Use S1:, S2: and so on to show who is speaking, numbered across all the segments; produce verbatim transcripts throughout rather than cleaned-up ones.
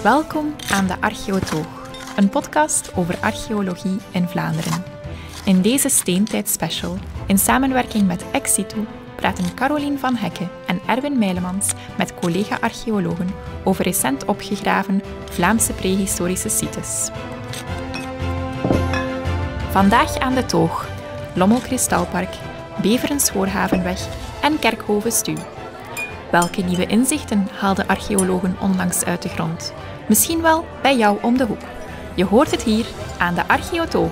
S1: Welkom aan de Archeotoog, een podcast over archeologie in Vlaanderen. In deze Steentijd-special, in samenwerking met Exitu, praten Carolien van Hekke en Erwin Meilemans met collega-archeologen over recent opgegraven Vlaamse prehistorische sites. Vandaag aan de toog, Lommel Kristalpark, Beveren Schoorhavenweg en Kerkhoven Stuw. Welke nieuwe inzichten haalden archeologen onlangs uit de grond? Misschien wel bij jou om de hoek. Je hoort het hier aan de Archeotoog.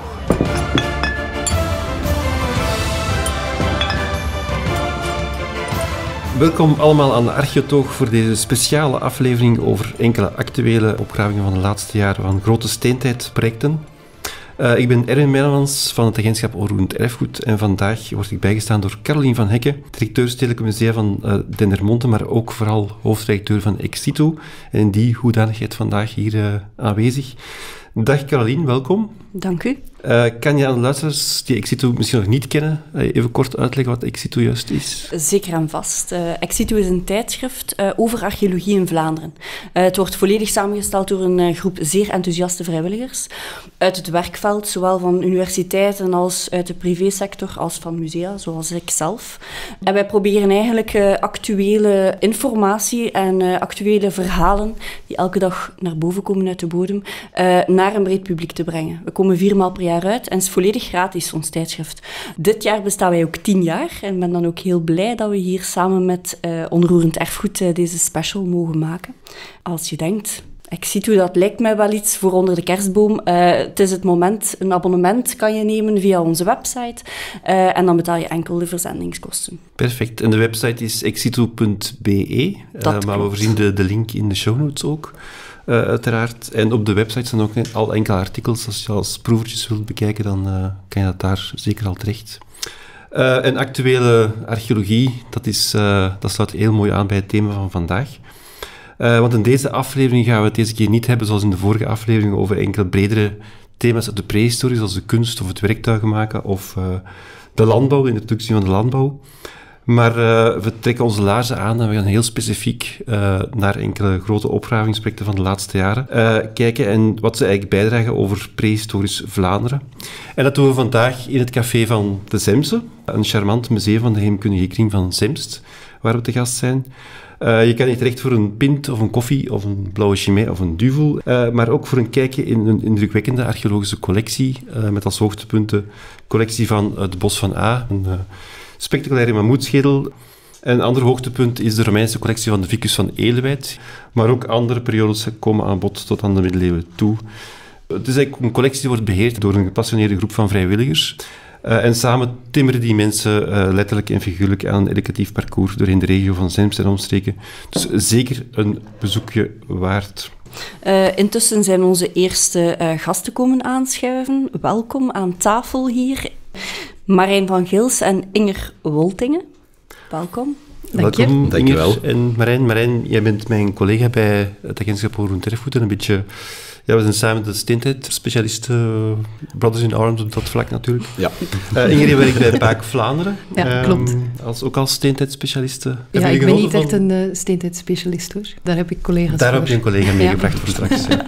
S2: Welkom allemaal aan de Archeotoog voor deze speciale aflevering over enkele actuele opgravingen van de laatste jaren van grote steentijdprojecten. Uh, ik ben Erwin Meilemans van het agentschap Onroerend Erfgoed en vandaag word ik bijgestaan door Carolien van Hekke, directeur Stedelijke Musea van uh, Dendermonde, maar ook vooral hoofdredacteur van Exitu. En in die hoedanigheid vandaag hier uh, aanwezig. Dag Carolien, welkom.
S3: Dank u.
S2: Uh, kan je aan de luisteraars die Exitu misschien nog niet kennen, uh, even kort uitleggen wat Exitu juist is?
S3: Zeker en vast. Uh, Exitu is een tijdschrift uh, over archeologie in Vlaanderen. Uh, het wordt volledig samengesteld door een uh, groep zeer enthousiaste vrijwilligers uit het werkveld, zowel van universiteiten als uit de privésector als van musea, zoals ik zelf. En wij proberen eigenlijk uh, actuele informatie en uh, actuele verhalen die elke dag naar boven komen uit de bodem, uh, naar een breed publiek te brengen. We komen viermaal per jaar uit en het is volledig gratis, ons tijdschrift. Dit jaar bestaan wij ook tien jaar en ik ben dan ook heel blij dat we hier samen met uh, Onroerend Erfgoed uh, deze special mogen maken. Als je denkt, Exitu, dat lijkt mij wel iets voor onder de kerstboom. Uh, het is het moment, een abonnement kan je nemen via onze website uh, en dan betaal je enkel de verzendingskosten.
S2: Perfect. En de website is exitu punt be, uh, maar klopt. We voorzien de, de link in de show notes ook. Uh, uiteraard. En op de website staan ook al enkele artikels. Als je als proevertjes wilt bekijken, dan uh, kan je dat daar zeker al terecht. Uh, en actuele archeologie, dat, is, uh, dat sluit heel mooi aan bij het thema van vandaag. Uh, want in deze aflevering gaan we het deze keer niet hebben, zoals in de vorige aflevering, over enkele bredere thema's uit de prehistorie, zoals de kunst of het werktuigen maken, of uh, de landbouw, de introductie van de landbouw. Maar uh, we trekken onze laarzen aan en we gaan heel specifiek uh, naar enkele grote opgravingsprojecten van de laatste jaren uh, kijken en wat ze eigenlijk bijdragen over prehistorisch Vlaanderen. En dat doen we vandaag in het café van de Zemse, een charmant museum van de heemkundige kring van Zemst, waar we te gast zijn. Uh, je kan hier terecht voor een pint of een koffie of een blauwe chimay of een duvel, uh, maar ook voor een kijkje in een indrukwekkende archeologische collectie, uh, met als hoogtepunten collectie van het Bos van A, een uh, spectaculaire mammoetschedel. Een ander hoogtepunt is de Romeinse collectie van de Vicus van Elewijd, maar ook andere periodes komen aan bod tot aan de middeleeuwen toe. Het is eigenlijk een collectie die wordt beheerd door een gepassioneerde groep van vrijwilligers. Uh, en samen timmeren die mensen uh, letterlijk en figuurlijk aan een educatief parcours doorheen de regio van Zemst en omstreken. Dus zeker een bezoekje waard.
S3: Uh, intussen zijn onze eerste uh, gasten komen aanschuiven. Welkom aan tafel hier. Marijn van Gils en Inger Woltingen. Welkom.
S2: Dank je. Welkom, Inger en Marijn. Marijn, jij bent mijn collega bij het agentschap Onroerend Erfgoed en een beetje... Ja, we zijn samen de steentijd-specialisten, uh, Brothers in Arms op dat vlak natuurlijk.
S4: Ja.
S2: Uh, Inger, je werkt bij Baak Vlaanderen.
S5: Ja, klopt.
S2: Um, als, ook als steentijd-specialiste.
S5: Ja, ik ben niet van... echt een uh, steentijd-specialist hoor. Daar heb ik collega's
S2: Daar
S5: voor.
S2: heb je een collega meegebracht ja. voor straks. Ja.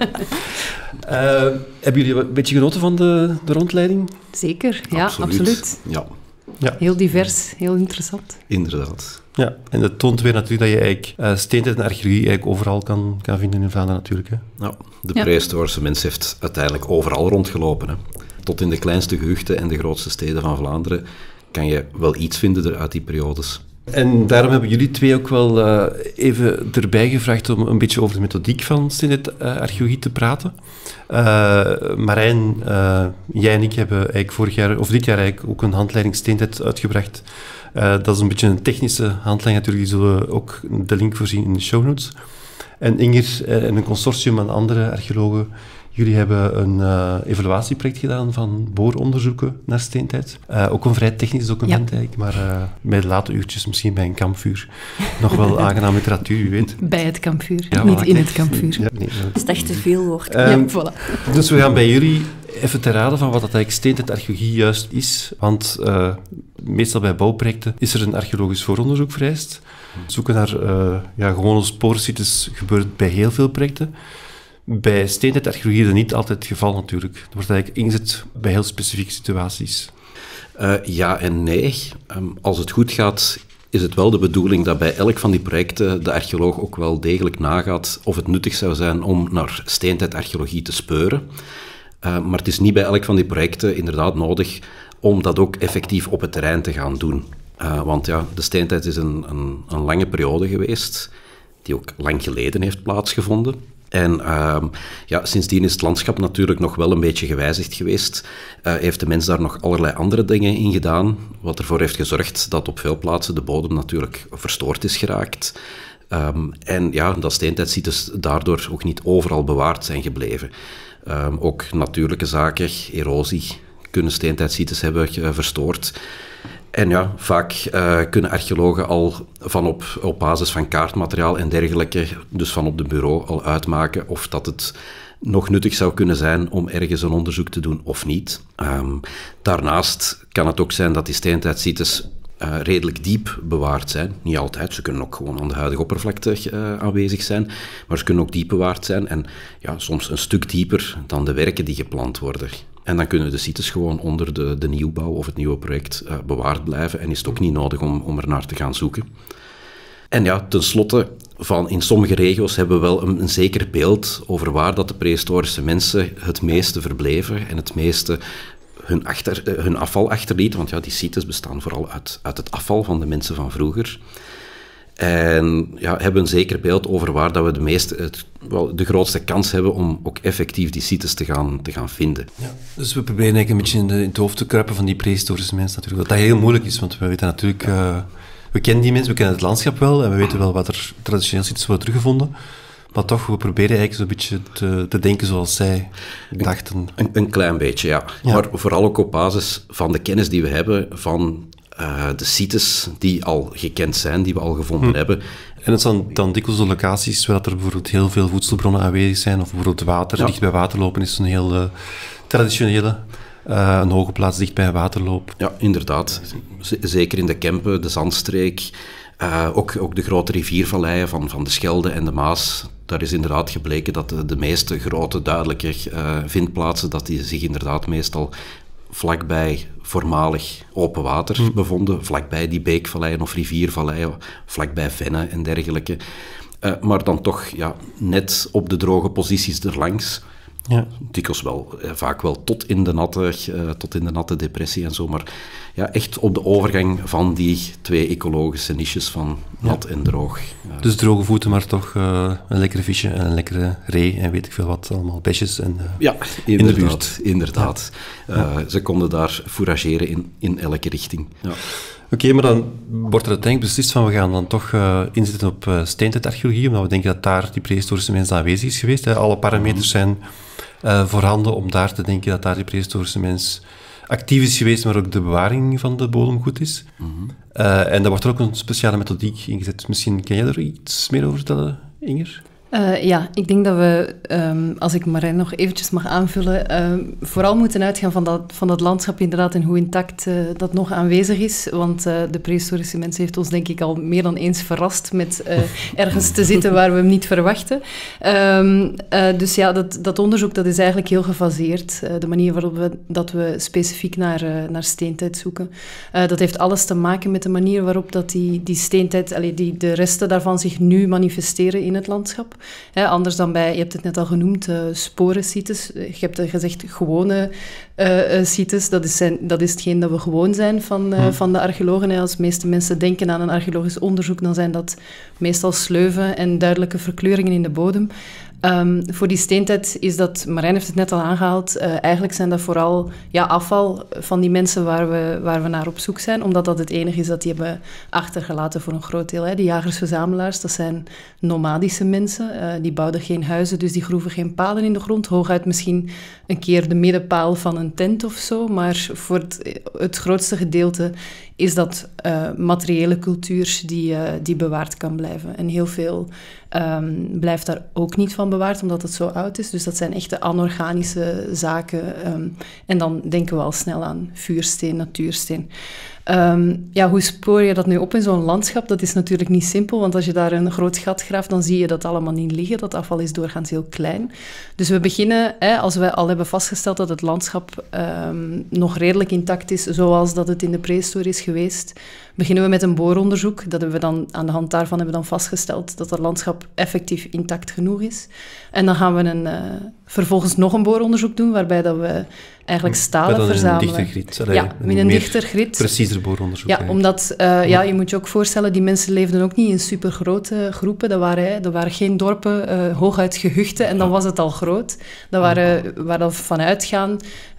S2: uh, hebben jullie een beetje genoten van de, de rondleiding?
S5: Zeker, ja,
S4: absoluut.
S5: absoluut.
S4: Ja.
S2: Ja.
S5: Heel divers, heel interessant.
S4: Inderdaad.
S2: Ja, en dat toont weer natuurlijk dat je eigenlijk uh, steentijd en archeologie eigenlijk overal kan, kan vinden in Vlaanderen natuurlijk. Hè.
S4: Nou, de
S5: ja.
S4: prehistorische mens heeft uiteindelijk overal rondgelopen. Hè. Tot in de kleinste gehuchten en de grootste steden van Vlaanderen kan je wel iets vinden uit die periodes.
S2: En daarom hebben jullie twee ook wel uh, even erbij gevraagd om een beetje over de methodiek van steentijd-archeologie te praten. Uh, Marijn, uh, jij en ik hebben eigenlijk vorig jaar, of dit jaar eigenlijk ook een handleiding steentijd uitgebracht. Uh, dat is een beetje een technische handleiding natuurlijk, die zullen we ook de link voorzien in de show notes. En Inger uh, en een consortium aan andere archeologen, jullie hebben een uh, evaluatieproject gedaan van booronderzoeken naar steentijd. Uh, ook een vrij technisch document ja. eigenlijk, maar uh, bij de late uurtjes misschien bij een kampvuur nog wel aangenaam literatuur, wie weet.
S5: Bij het kampvuur,
S2: ja,
S5: niet
S2: voilà,
S5: in
S2: nee,
S5: het kampvuur.
S2: Ja, nee,
S3: Dat is echt te veel woord.
S2: Um,
S5: ja, voilà.
S2: Dus we gaan bij jullie even te raden van wat dat eigenlijk steentijd-archeologie juist is. Want uh, meestal bij bouwprojecten is er een archeologisch vooronderzoek vereist. Zoeken naar uh, ja, gewone spoorsites gebeurt bij heel veel projecten. Bij steentijdarcheologie is dat niet altijd het geval natuurlijk. Dat wordt eigenlijk ingezet bij heel specifieke situaties.
S4: Uh, ja en nee. Um, als het goed gaat, is het wel de bedoeling dat bij elk van die projecten de archeoloog ook wel degelijk nagaat of het nuttig zou zijn om naar steentijdarcheologie te speuren. Uh, maar het is niet bij elk van die projecten inderdaad nodig om dat ook effectief op het terrein te gaan doen. Uh, want ja, de steentijd is een, een, een lange periode geweest, die ook lang geleden heeft plaatsgevonden. En uh, ja, sindsdien is het landschap natuurlijk nog wel een beetje gewijzigd geweest. Uh, heeft de mens daar nog allerlei andere dingen in gedaan, wat ervoor heeft gezorgd dat op veel plaatsen de bodem natuurlijk verstoord is geraakt. Um, en ja, dat steentijdscites daardoor ook niet overal bewaard zijn gebleven. Um, ook natuurlijke zaken, erosie, kunnen steentijdscites hebben uh, verstoord. En ja, vaak uh, kunnen archeologen al van op, op basis van kaartmateriaal en dergelijke, dus van op de bureau, al uitmaken of dat het nog nuttig zou kunnen zijn om ergens een onderzoek te doen of niet. Um, daarnaast kan het ook zijn dat die steentijdscites uh, redelijk diep bewaard zijn. Niet altijd, ze kunnen ook gewoon aan de huidige oppervlakte uh, aanwezig zijn, maar ze kunnen ook diep bewaard zijn en ja, soms een stuk dieper dan de werken die gepland worden. En dan kunnen de sites gewoon onder de, de nieuwbouw of het nieuwe project uh, bewaard blijven en is het ook niet nodig om, om er naar te gaan zoeken. En ja, tenslotte, van in sommige regio's hebben we wel een, een zeker beeld over waar dat de prehistorische mensen het meeste verbleven en het meeste hun, achter, uh, hun afval achterlieten. Want ja, die sites bestaan vooral uit, uit het afval van de mensen van vroeger. En ja, hebben een zeker beeld over waar dat we de, meeste, het, wel, de grootste kans hebben om ook effectief die sites te gaan, te gaan vinden.
S2: Ja, dus we proberen eigenlijk een beetje in, de, in het hoofd te kruipen van die prehistorische mensen natuurlijk. Dat dat heel moeilijk is, want we weten natuurlijk... Uh, we kennen die mensen, we kennen het landschap wel en we weten wel wat er traditioneel sites worden teruggevonden. Maar toch, we proberen eigenlijk zo'n beetje te, te denken zoals zij dachten.
S4: Een, een klein beetje, ja. ja. Maar vooral ook op basis van de kennis die we hebben van... Uh, de sites die al gekend zijn, die we al gevonden hm. hebben.
S2: En het zijn dan dikwijls de locaties waar er bijvoorbeeld heel veel voedselbronnen aanwezig zijn, of bijvoorbeeld water, ja. dicht bij waterlopen is een heel uh, traditionele, uh, een hoge plaats dicht bij een waterloop.
S4: Ja, inderdaad. Z- zeker in de Kempen, de Zandstreek, uh, ook, ook de grote riviervalleien van, van de Schelde en de Maas. Daar is inderdaad gebleken dat de, de meeste grote, duidelijke uh, vindplaatsen, dat die zich inderdaad meestal vlakbij voormalig open water hm. bevonden, vlakbij die beekvalleien of riviervalleien, vlakbij vennen en dergelijke. Uh, maar dan toch ja, net op de droge posities erlangs. Ja. Dikwijls wel, uh, vaak wel tot in, de natte, uh, tot in de natte depressie en zo, maar ja, echt op de overgang van die twee ecologische niches van nat ja. en droog. Uh,
S2: dus droge voeten, maar toch uh, een lekkere visje en een lekkere ree en weet ik veel wat, allemaal besjes en, uh,
S4: ja, in de buurt. Inderdaad. Ja. Uh, ja. Ze konden daar fourageren in, in elke richting. Ja.
S2: Oké, okay, maar dan wordt er uiteindelijk beslist van we gaan dan toch uh, inzetten op uh, steentijdarcheologie, omdat we denken dat daar die prehistorische mens aanwezig is geweest. Hè. Alle parameters zijn uh, voorhanden om daar te denken dat daar die prehistorische mens actief is geweest, maar ook de bewaring van de bodem goed is. Mm-hmm. Uh, en daar wordt er ook een speciale methodiek ingezet. Misschien kan jij er iets meer over vertellen, Inger?
S5: Uh, ja, ik denk dat we, um, als ik Marijn nog eventjes mag aanvullen, uh, vooral moeten uitgaan van dat, van dat landschap inderdaad en hoe intact uh, dat nog aanwezig is. Want uh, de prehistorische mens heeft ons denk ik al meer dan eens verrast met uh, ergens te zitten waar we hem niet verwachten. Um, uh, dus ja, dat, dat onderzoek dat is eigenlijk heel gefaseerd. Uh, de manier waarop we, dat we specifiek naar, uh, naar steentijd zoeken. Uh, dat heeft alles te maken met de manier waarop dat die, die steentijd, allee, die, de resten daarvan zich nu manifesteren in het landschap. He, anders dan bij, je hebt het net al genoemd, uh, sporensites. Je hebt uh, gezegd gewone uh, uh, sites. Dat is, zijn, dat is hetgeen dat we gewoon zijn van, uh, hmm. van de archeologen. He, als de meeste mensen denken aan een archeologisch onderzoek, dan zijn dat meestal sleuven en duidelijke verkleuringen in de bodem. Um, voor die steentijd is dat, Marijn heeft het net al aangehaald, uh, eigenlijk zijn dat vooral ja, afval van die mensen waar we, waar we naar op zoek zijn, omdat dat het enige is dat die hebben achtergelaten voor een groot deel. Hè. Die jagers-verzamelaars, dat zijn nomadische mensen, uh, die bouwden geen huizen, dus die groeven geen palen in de grond, hooguit misschien een keer de middenpaal van een tent of zo, maar voor het, het grootste gedeelte is dat uh, materiële cultuur die, uh, die bewaard kan blijven. En heel veel um, blijft daar ook niet van bewaard, omdat het zo oud is. Dus dat zijn echte anorganische zaken. Um, en dan denken we al snel aan vuursteen, natuursteen. Um, ja, hoe spoor je dat nu op in zo'n landschap? Dat is natuurlijk niet simpel, want als je daar een groot gat graaft, dan zie je dat allemaal niet liggen. Dat afval is doorgaans heel klein. Dus we beginnen, hè, als we al hebben vastgesteld dat het landschap um, nog redelijk intact is, zoals dat het in de prehistorie is geweest, beginnen we met een booronderzoek. Dat hebben we dan, aan de hand daarvan hebben we dan vastgesteld dat het landschap effectief intact genoeg is. En dan gaan we een, uh, vervolgens nog een booronderzoek doen, waarbij dat we eigenlijk stalen
S2: dan
S5: verzamelen.
S2: Een dichter grid. Allee,
S5: ja, met een, een dichter grid.
S2: Preciezer booronderzoek.
S5: Ja, eigenlijk. Omdat, uh, ja, je moet je ook voorstellen, die mensen leefden ook niet in supergrote groepen. Dat waren, dat waren geen dorpen, uh, hooguit gehuchten, en dan was het al groot. Dat waren, waar we vanuit gaan,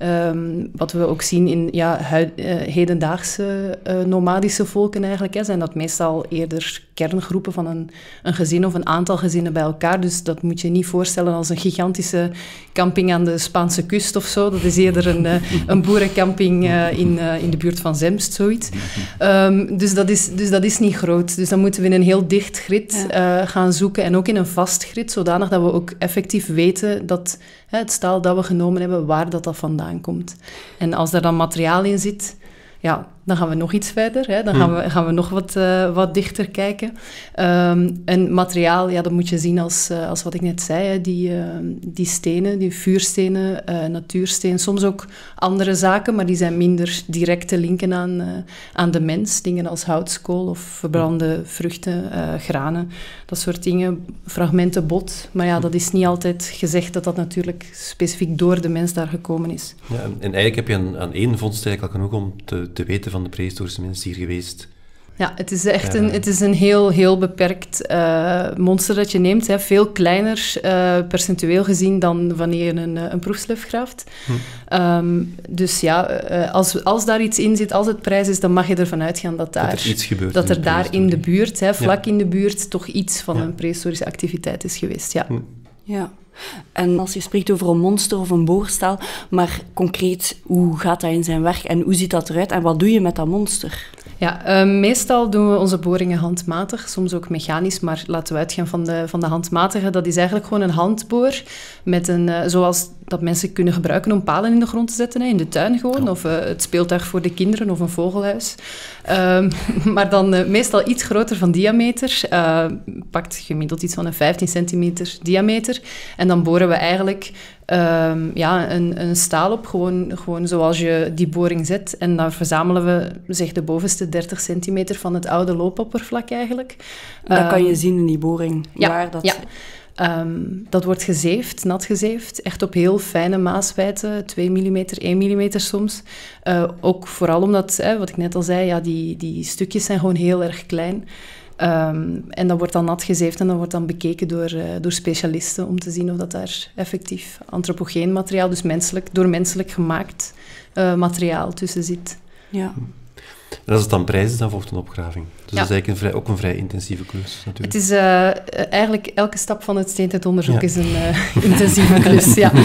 S5: um, wat we ook zien in ja, huid, uh, hedendaagse uh, nomadische volken eigenlijk, hè, zijn dat meestal eerder kerngroepen van een, een gezin of een aantal gezinnen bij elkaar. Dus dat moet je niet voorstellen als een gigantische camping aan de Spaanse kust of zo. Dat is eerder een, een boerencamping uh, in, uh, in de buurt van Zemst, zoiets. Um, dus, dat is, dus dat is niet groot. Dus dan moeten we in een heel dicht grid uh, gaan zoeken en ook in een vast grid, zodanig dat we ook effectief weten dat hè, het staal dat we genomen hebben, waar dat, dat vandaan komt. En als daar dan materiaal in zit, ja, dan gaan we nog iets verder. Hè. Dan gaan we, gaan we nog wat, uh, wat dichter kijken. Um, en materiaal, ja, dat moet je zien als, uh, als wat ik net zei. Hè. Die, uh, die stenen, die vuurstenen, uh, natuursteen. Soms ook andere zaken, maar die zijn minder direct te linken aan, uh, aan de mens. Dingen als houtskool of verbrande vruchten, uh, granen. Dat soort dingen. Fragmenten bot. Maar ja, dat is niet altijd gezegd dat dat natuurlijk specifiek door de mens daar gekomen is.
S2: Ja, en, en eigenlijk heb je aan, aan één vondst eigenlijk al genoeg om te, te weten van de prehistorische mensen hier geweest.
S5: Ja, het is echt een, het is een heel, heel beperkt uh, monster dat je neemt. Hè. Veel kleiner, uh, percentueel gezien, dan wanneer je een, een proefslef graaft. Hm. Um, dus ja, uh, als, als daar iets in zit, als het prijs is, dan mag je ervan uitgaan dat, daar,
S2: dat er, iets gebeurt
S5: dat er in daar in de buurt, hè, vlak
S2: ja.
S5: in de buurt, toch iets van
S2: ja.
S5: een prehistorische activiteit is geweest. Ja.
S2: Hm.
S3: Ja. En als je spreekt over een monster of een boorstaal, maar concreet, hoe gaat dat in zijn werk en hoe ziet dat eruit en wat doe je met dat monster?
S5: Ja, uh, meestal doen we onze boringen handmatig, soms ook mechanisch, maar laten we uitgaan van de, van de handmatige. Dat is eigenlijk gewoon een handboor, met een, uh, zoals dat mensen kunnen gebruiken om palen in de grond te zetten, hè, in de tuin gewoon, of uh, het speeltuig voor de kinderen of een vogelhuis. Um, maar dan uh, meestal iets groter van diameter, uh, pakt gemiddeld iets van een vijftien centimeter diameter. En dan boren we eigenlijk um, ja, een, een staal op, gewoon, gewoon zoals je die boring zet. En dan verzamelen we zeg, de bovenste dertig centimeter van het oude loopoppervlak eigenlijk.
S3: Dat um, kan je zien in die boring.
S5: Ja,
S3: waar dat...
S5: ja. Um, dat wordt gezeefd, nat gezeefd, echt op heel fijne maaswijte, twee millimeter, één millimeter soms. Uh, ook vooral omdat, hè, wat ik net al zei, ja, die, die stukjes zijn gewoon heel erg klein. Um, en dat wordt dan nat gezeefd en dat wordt dan bekeken door, uh, door specialisten om te zien of dat daar effectief antropogeen materiaal, dus menselijk, door menselijk gemaakt uh, materiaal tussen zit.
S3: Ja.
S2: En als het dan prijs is, dan volgt een opgraving. Dus
S5: ja.
S2: dat is eigenlijk een vrij, ook een vrij intensieve klus, natuurlijk.
S5: Het is uh, eigenlijk elke stap van het steentijdonderzoek
S2: ja.
S5: is een uh, intensieve klus, ja.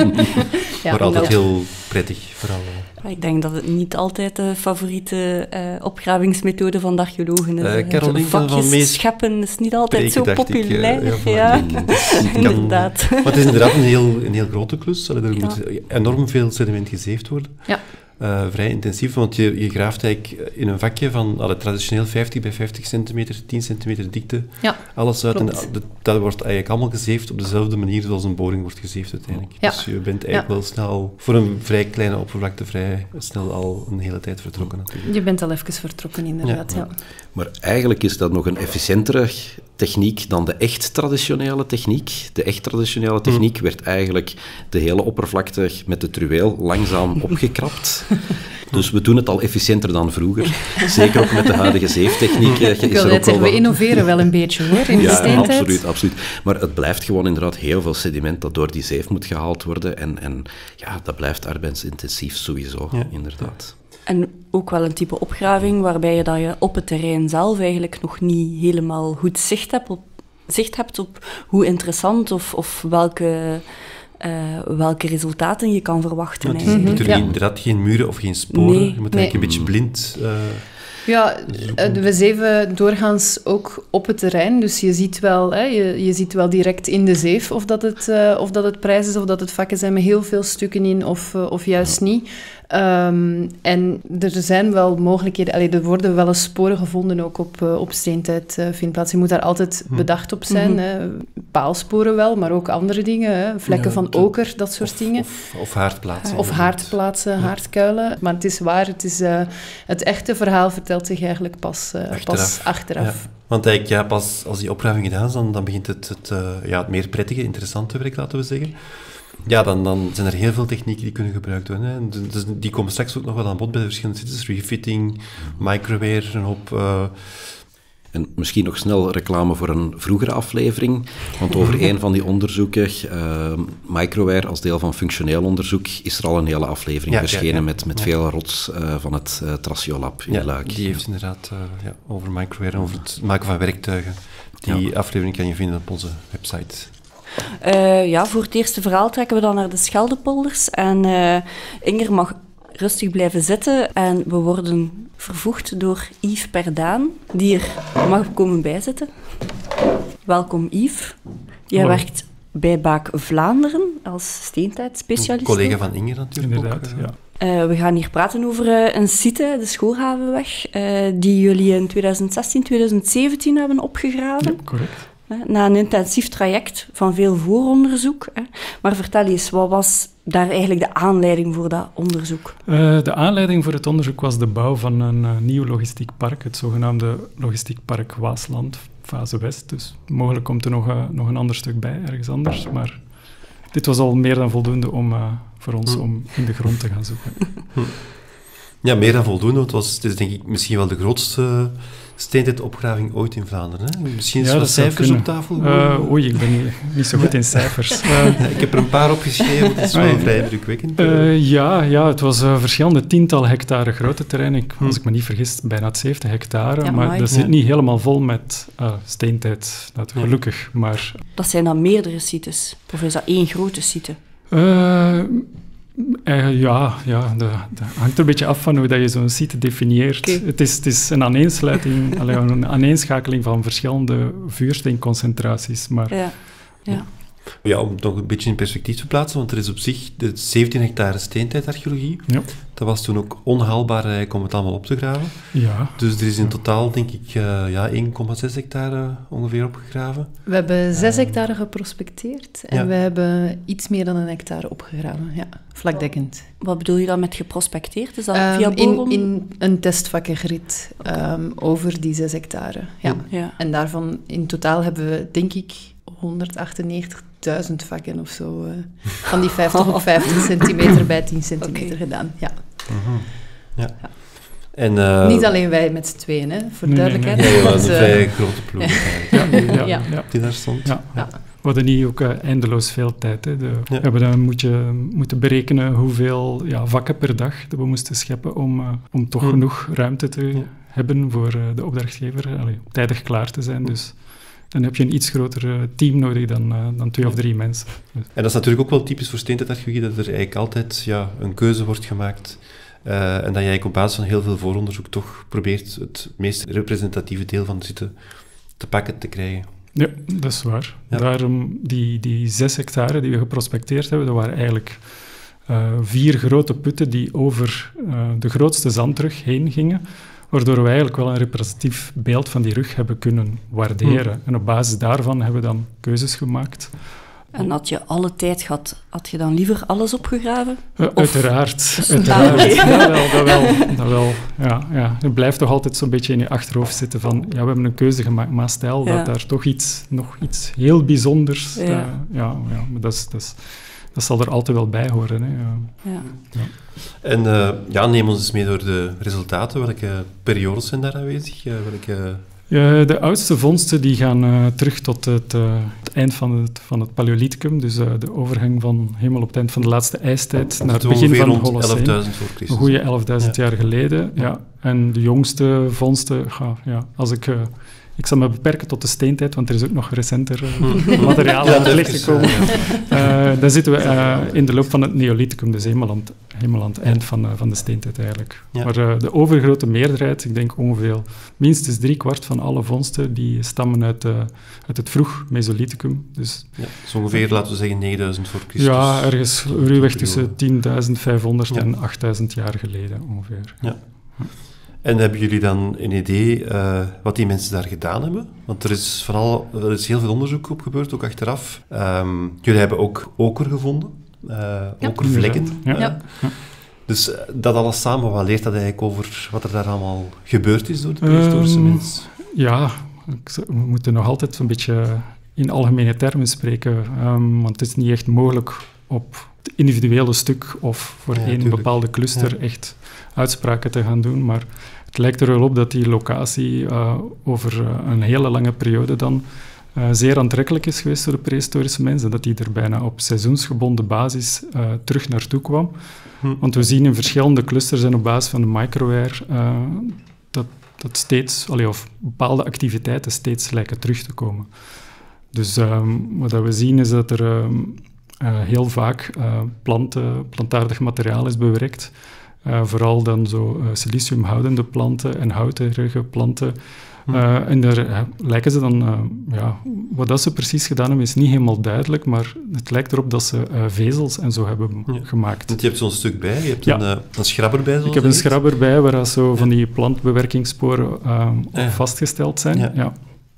S2: ja. Maar altijd heel prettig, vooral. Uh.
S3: Ik denk dat het niet altijd de favoriete uh, opgravingsmethode van de archeologen is.
S2: Uh, Caroline
S3: vakjes
S2: van Mees
S3: scheppen is niet altijd zo
S2: ik,
S3: populair.
S2: Ik, uh,
S3: ja,
S2: ja. Kan,
S3: inderdaad.
S2: Maar het is inderdaad een heel, een heel grote klus. Er
S3: ja.
S2: moet enorm veel sediment gezeefd worden.
S5: Ja.
S2: Uh, vrij intensief, want je, je graaft eigenlijk in een vakje van allee, traditioneel vijftig bij vijftig centimeter, tien centimeter dikte,
S5: ja,
S2: alles uit.
S5: klopt.
S2: En dat, dat wordt eigenlijk allemaal gezeefd op dezelfde manier zoals een boring wordt gezeefd uiteindelijk.
S5: Ja.
S2: Dus je bent eigenlijk
S5: ja.
S2: wel snel, voor een vrij kleine oppervlakte, vrij snel al een hele tijd vertrokken natuurlijk.
S5: Je bent al even vertrokken, inderdaad. Ja. Ja.
S4: Maar eigenlijk is dat nog een efficiëntere techniek dan de echt traditionele techniek. De echt traditionele techniek hmm. werd eigenlijk de hele oppervlakte met de truweel langzaam opgekrapt. Dus we doen het al efficiënter dan vroeger. Zeker ook met de huidige zeeftechniek.
S5: Ik wil net zeggen, we innoveren wel een beetje hoor, in de
S4: ja,
S5: steentijd.
S4: absoluut, absoluut. Maar het blijft gewoon inderdaad heel veel sediment dat door die zeef moet gehaald worden. En, en ja, dat blijft arbeidsintensief sowieso, ja. inderdaad.
S3: En ook wel een type opgraving waarbij je, dat je op het terrein zelf eigenlijk nog niet helemaal goed zicht hebt op, zicht hebt op hoe interessant of, of welke, uh, welke resultaten je kan verwachten.
S2: Ja, het is natuurlijk ja. inderdaad geen muren of geen sporen.
S3: Nee,
S2: je moet
S5: nee.
S2: eigenlijk een beetje blind... Uh,
S5: Ja, we zeven doorgaans ook op het terrein, dus je ziet wel, hè, je, je ziet wel direct in de zeef of dat, het, uh, of dat het prijs is, of dat het vakken zijn met heel veel stukken in, of, uh, of juist ja. niet. Um, en er zijn wel mogelijkheden, allee, er worden wel eens sporen gevonden ook op, uh, op steentijdvindplaatsen. Je moet daar altijd hm. bedacht op zijn. Mm-hmm. Hè. Paalsporen wel, maar ook andere dingen. Hè. Vlekken ja, van de, oker, dat soort
S2: of,
S5: dingen.
S2: Of, of haardplaatsen.
S5: Of haardplaatsen, ja. haardkuilen. Maar het is waar, het, is, uh, het echte verhaal vertelt zich eigenlijk pas, uh, achteraf. Pas achteraf.
S2: Ja. Want eigenlijk, ja, pas als die opgraving gedaan is, dan, dan begint het, het, uh, ja, het meer prettige, interessante werk, laten we zeggen. Ja, dan, dan zijn er heel veel technieken die kunnen gebruikt worden. Hè. Dus die komen straks ook nog wel aan bod bij de verschillende sites. Refitting, microwear, een hoop... Uh...
S4: En misschien nog snel reclame voor een vroegere aflevering. Want over een van die onderzoeken, uh, microwear als deel van functioneel onderzoek, is er al een hele aflevering ja, verschenen ja, ja. met, met ja. veel rots uh, van het uh, Trasiolab in
S2: ja,
S4: Luik.
S2: Die heeft inderdaad uh, ja, over microwear en over het maken van werktuigen. Die ja. aflevering kan je vinden op onze website.
S3: Uh, ja, voor het eerste verhaal trekken we dan naar de Scheldepolders. En uh, Inger mag rustig blijven zitten. En we worden vervoegd door Yves Perdaan, die er mag komen bijzitten. Welkom Yves. Jij Hallo. werkt bij Baak Vlaanderen als steentijdspecialist.
S2: Een collega van Inger natuurlijk.
S6: Inderdaad,
S2: ook,
S6: ja.
S3: Uh, we gaan hier praten over uh, een site, de Schoolhavenweg, uh, die jullie in twintig zestien twintig zeventien hebben opgegraven.
S6: Ja, correct.
S3: Na een intensief traject van veel vooronderzoek. Maar vertel eens, wat was daar eigenlijk de aanleiding voor dat onderzoek?
S6: Uh, de aanleiding voor het onderzoek was de bouw van een uh, nieuw logistiek park, het zogenaamde logistiek park Waasland, fase West. Dus mogelijk komt er nog, uh, nog een ander stuk bij, ergens anders. Maar dit was al meer dan voldoende om, uh, voor ons hm. om in de grond te gaan zoeken.
S2: Ja, meer dan voldoende, want het was, het is denk ik misschien wel de grootste steentijdopgraving ooit in Vlaanderen. Hè? Misschien eens ja, wat cijfers op tafel?
S6: Uh, oei, ik ben niet, niet zo goed in cijfers. Uh,
S2: ik heb er een paar opgeschreven, het is wel vrij drukwekkend.
S6: Uh, ja, ja, het was uh, verschillende tientallen hectare grote terrein. Ik, hm. Als ik me niet vergis, bijna zeventig hectare. Ja, maar maar dat zit ja. niet helemaal vol met uh, steentijd, dat ja. gelukkig. Maar,
S3: dat zijn dan meerdere sites? Of is dat één grote site?
S6: Uh, Uh, ja, ja dat, dat hangt er een beetje af van hoe dat je zo'n site definieert. Okay. Het, is, het is een aaneensluiting, allee, een aaneenschakeling van verschillende vuursteenconcentraties. Maar,
S3: ja, ja.
S2: ja, om het nog een beetje in perspectief te plaatsen, want er is op zich de zeventien hectare steentijdarcheologie.
S6: Ja.
S2: Dat was toen ook onhaalbaar eigenlijk om het allemaal op te graven.
S6: Ja.
S2: Dus er is in totaal, denk ik, uh, ja, één komma zes hectare ongeveer opgegraven.
S5: We hebben zes hectare geprospecteerd en ja. we hebben iets meer dan een hectare opgegraven. Ja, vlakdekkend.
S3: Wat bedoel je dan met geprospecteerd? Is dat
S5: um,
S3: via boren?
S5: In, in een testvakkenrit um, over die zes hectare. Ja. Ja. En daarvan in totaal hebben we, denk ik, honderdachtennegentigduizend vakken of zo. Uh, van die vijftig op vijftig centimeter bij tien centimeter okay. gedaan. Ja.
S2: Uh-huh. Ja. Ja. En, uh,
S5: niet alleen wij met z'n tweeën, hè, voor
S6: nee,
S5: duidelijkheid.
S2: Nee, nee. Ja, een vrij grote ploeg
S6: ja, ja, ja, ja.
S2: die daar stond.
S6: Ja. Ja. We hadden niet ook uh, eindeloos veel tijd. Hè. De, ja. We hebben dan moet je, moeten berekenen hoeveel ja, vakken per dag dat we moesten scheppen om, uh, om toch hm. genoeg ruimte te ja. hebben voor uh, de opdrachtgever, allee, tijdig klaar te zijn. Dus dan heb je een iets groter team nodig dan, uh, dan twee of drie mensen.
S2: En dat is natuurlijk ook wel typisch voor steentijdarcheologie, dat er eigenlijk altijd ja, een keuze wordt gemaakt uh, en dat je eigenlijk op basis van heel veel vooronderzoek toch probeert het meest representatieve deel van de site te pakken te krijgen.
S6: Ja, dat is waar. Ja. Daarom die, die zes hectare die we geprospecteerd hebben, dat waren eigenlijk uh, vier grote putten die over uh, de grootste zandrug heen gingen, waardoor we eigenlijk wel een representatief beeld van die rug hebben kunnen waarderen. Mm. En op basis daarvan hebben we dan keuzes gemaakt.
S3: En had je alle tijd gehad, had je dan liever alles opgegraven?
S6: Uh, uiteraard, uiteraard. Ah, okay. Ja, wel, dat wel. Dat wel. Ja, ja. Het blijft toch altijd zo'n beetje in je achterhoofd zitten van, ja, we hebben een keuze gemaakt, maar stel ja. dat daar toch iets, nog iets heel bijzonders... Ja, uh, ja, ja maar dat is... Dat is Dat zal er altijd wel bij horen. Hè. Ja.
S3: Ja.
S2: Ja. En uh, ja, neem ons eens mee door de resultaten. Welke periodes zijn daar aanwezig? Uh, welke...
S6: ja, de oudste vondsten die gaan uh, terug tot het, uh, het eind van het, van het Paleolithicum. Dus uh, de overgang van helemaal op het eind van de laatste ijstijd naar het begin van het Holoceen.
S2: elfduizend voor Christus.
S6: Een goede elfduizend ja. jaar geleden. Ja. Ja. En de jongste vondsten, ja, ja, als ik... Uh, Ik zal me beperken tot de steentijd, want er is ook nog recenter uh, materiaal aan het licht gekomen. Uh, dan zitten we uh, in de loop van het Neolithicum, dus helemaal, aan het, helemaal aan het eind van, uh, van de steentijd eigenlijk.
S2: Ja.
S6: Maar uh, de overgrote meerderheid, ik denk ongeveer minstens drie kwart van alle vondsten, die stammen uit, uh, uit het vroeg Mesolithicum. Dus,
S2: ja, dus ongeveer, laten we zeggen, negenduizend voor Christus.
S6: Ja, ergens ruwweg tussen tienduizend vijfhonderd
S2: ja.
S6: en achtduizend jaar geleden ongeveer.
S2: Ja. En hebben jullie dan een idee uh, wat die mensen daar gedaan hebben? Want er is, vooral, er is heel veel onderzoek op gebeurd, ook achteraf. Um, jullie hebben ook oker gevonden, uh,
S5: ja.
S2: okervlekken.
S6: Ja.
S2: Uh,
S5: Ja.
S2: Dus uh, dat alles samen, wat leert dat eigenlijk over wat er daar allemaal gebeurd is door de prehistorische um, mens?
S6: Ja, we moeten nog altijd een beetje in algemene termen spreken, um, want het is niet echt mogelijk op het individuele stuk of voor ja, één tuurlijk. bepaalde cluster ja. echt uitspraken te gaan doen, maar het lijkt er wel op dat die locatie uh, over uh, een hele lange periode dan uh, zeer aantrekkelijk is geweest voor de prehistorische mensen, dat die er bijna op seizoensgebonden basis uh, terug naartoe kwam. Hm. Want we zien in verschillende clusters en op basis van de microwear uh, dat, dat steeds, allee, of bepaalde activiteiten steeds lijken terug te komen. Dus um, wat we zien is dat er um, uh, heel vaak uh, planten, plantaardig materiaal is bewerkt. Uh, vooral dan zo uh, siliciumhoudende planten en houterige planten. Uh, en daar uh, lijken ze dan... Uh, ja, wat dat ze precies gedaan hebben is niet helemaal duidelijk, maar het lijkt erop dat ze uh, vezels en zo hebben ja. gemaakt.
S2: Want je hebt zo'n stuk bij, je hebt
S6: ja.
S2: een, uh, een schrabber bij.
S6: Ik heb een schrabber bij waar zo ja. van die plantbewerkingssporen uh,
S2: ja.
S6: vastgesteld zijn. Ja. Ja.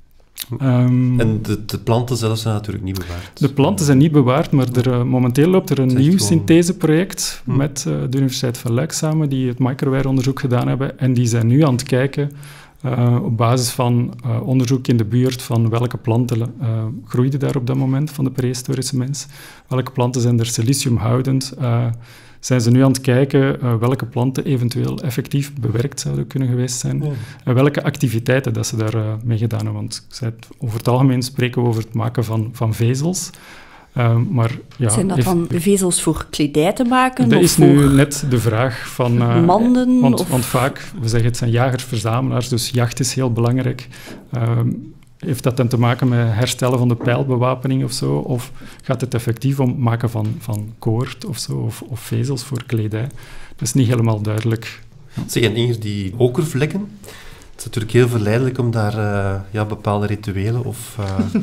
S2: Um, en de, de planten zelf zijn natuurlijk niet bewaard.
S6: De planten zijn niet bewaard, maar er, uh, momenteel loopt er een nieuw gewoon... syntheseproject hm. met uh, de Universiteit van Luik samen, die het microwear-onderzoek gedaan hebben. En die zijn nu aan het kijken, uh, op basis van uh, onderzoek in de buurt, van welke planten uh, groeiden daar op dat moment van de prehistorische mens. Welke planten zijn er siliciumhoudend? Uh, zijn ze nu aan het kijken uh, welke planten eventueel effectief bewerkt zouden kunnen geweest zijn ja. en welke activiteiten dat ze daar uh, mee gedaan hebben. Want ik zei het, over het algemeen spreken we over het maken van, van vezels. Uh, maar, ja,
S3: zijn dat
S6: heeft,
S3: dan vezels voor kledij te maken?
S6: Dat
S3: of
S6: is
S3: voor
S6: nu net de vraag van... Uh,
S3: manden?
S6: Want,
S3: of?
S6: want vaak, we zeggen het zijn jagers-verzamelaars, dus jacht is heel belangrijk. Uh, Heeft dat dan te maken met herstellen van de pijlbewapening of zo? Of gaat het effectief om het maken van, van koord of zo? Of, of vezels voor kledij? Dat is niet helemaal duidelijk.
S2: Zeg, en Inger, die okervlekken, het is natuurlijk heel verleidelijk om daar uh, ja, bepaalde rituelen of uh,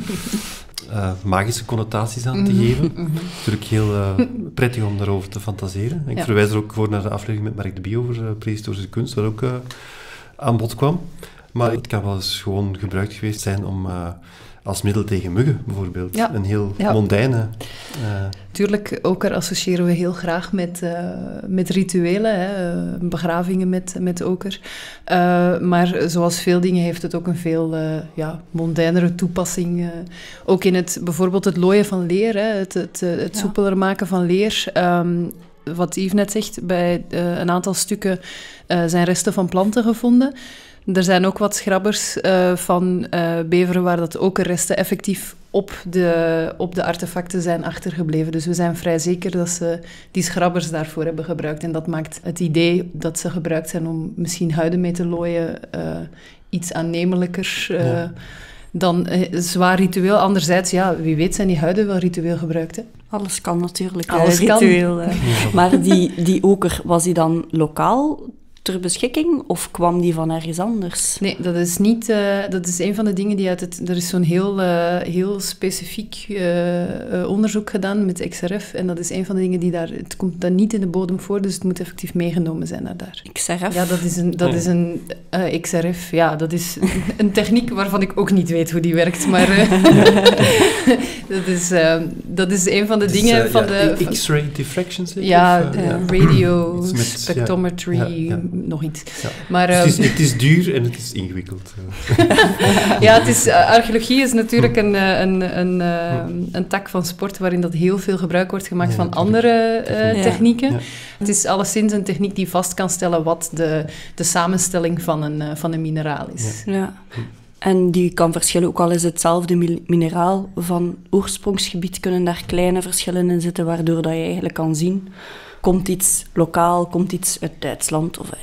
S2: uh, magische connotaties aan te geven. Het mm-hmm. is natuurlijk heel uh, prettig om daarover te fantaseren. Ik ja. verwijs er ook voor naar de aflevering met Mark de Bie over uh, prehistorische kunst, waar ook uh, aan bod kwam. Maar het kan wel eens gewoon gebruikt geweest zijn om uh, als middel tegen muggen, bijvoorbeeld. Ja. Een heel ja. mondaine... Uh...
S5: Tuurlijk, oker associëren we heel graag met, uh, met rituelen, hè, begravingen met, met oker. Uh, maar zoals veel dingen heeft het ook een veel uh, ja, mondainere toepassing. Uh, ook in het, bijvoorbeeld het looien van leer, hè, het, het, het ja. soepeler maken van leer. Um, wat Yves net zegt, bij uh, een aantal stukken uh, zijn resten van planten gevonden. Er zijn ook wat schrabbers uh, van uh, beveren waar dat ook resten effectief op de, op de artefacten zijn achtergebleven. Dus we zijn vrij zeker dat ze die schrabbers daarvoor hebben gebruikt. En dat maakt het idee dat ze gebruikt zijn om misschien huiden mee te looien uh, iets aannemelijker uh, ja. dan uh, zwaar ritueel. Anderzijds, ja, wie weet zijn die huiden wel ritueel gebruikt, hè?
S3: Alles kan natuurlijk.
S5: Alles
S3: uh, ritueel.
S5: kan.
S3: Uh. Maar die, die oker, was die dan lokaal ter beschikking of kwam die van ergens anders?
S5: Nee, dat is niet... Uh, dat is een van de dingen die uit het... Er is zo'n heel, uh, heel specifiek uh, uh, onderzoek gedaan met X R F en dat is een van de dingen die daar... Het komt dan niet in de bodem voor, dus het moet effectief meegenomen zijn naar daar.
S3: X R F?
S5: Ja, dat is een, dat oh. is een uh, X R F. Ja, dat is een techniek waarvan ik ook niet weet hoe die werkt, maar... Uh, dat, is, uh, dat is een van de dus, dingen uh, van
S2: ja,
S5: de...
S2: X-ray diffraction, zeg?
S5: Ja,
S2: of, uh,
S5: uh, radio,
S2: met,
S5: spectrometry...
S2: Ja, ja, ja.
S5: Nog iets.
S2: Ja.
S5: Maar,
S2: dus het, is,
S5: um,
S2: het is duur en het is ingewikkeld.
S5: ja, het is, uh, archeologie is natuurlijk een, een, een, uh, een tak van sport waarin dat heel veel gebruik wordt gemaakt ja, van andere uh, technieken. Ja. Het is alleszins een techniek die vast kan stellen wat de, de samenstelling van een, uh, van een mineraal is.
S3: Ja. Ja. En die kan verschillen, ook al is hetzelfde mineraal van oorsprongsgebied, kunnen daar kleine verschillen in zitten, waardoor dat je eigenlijk kan zien... Komt iets lokaal, komt iets uit Duitsland of uit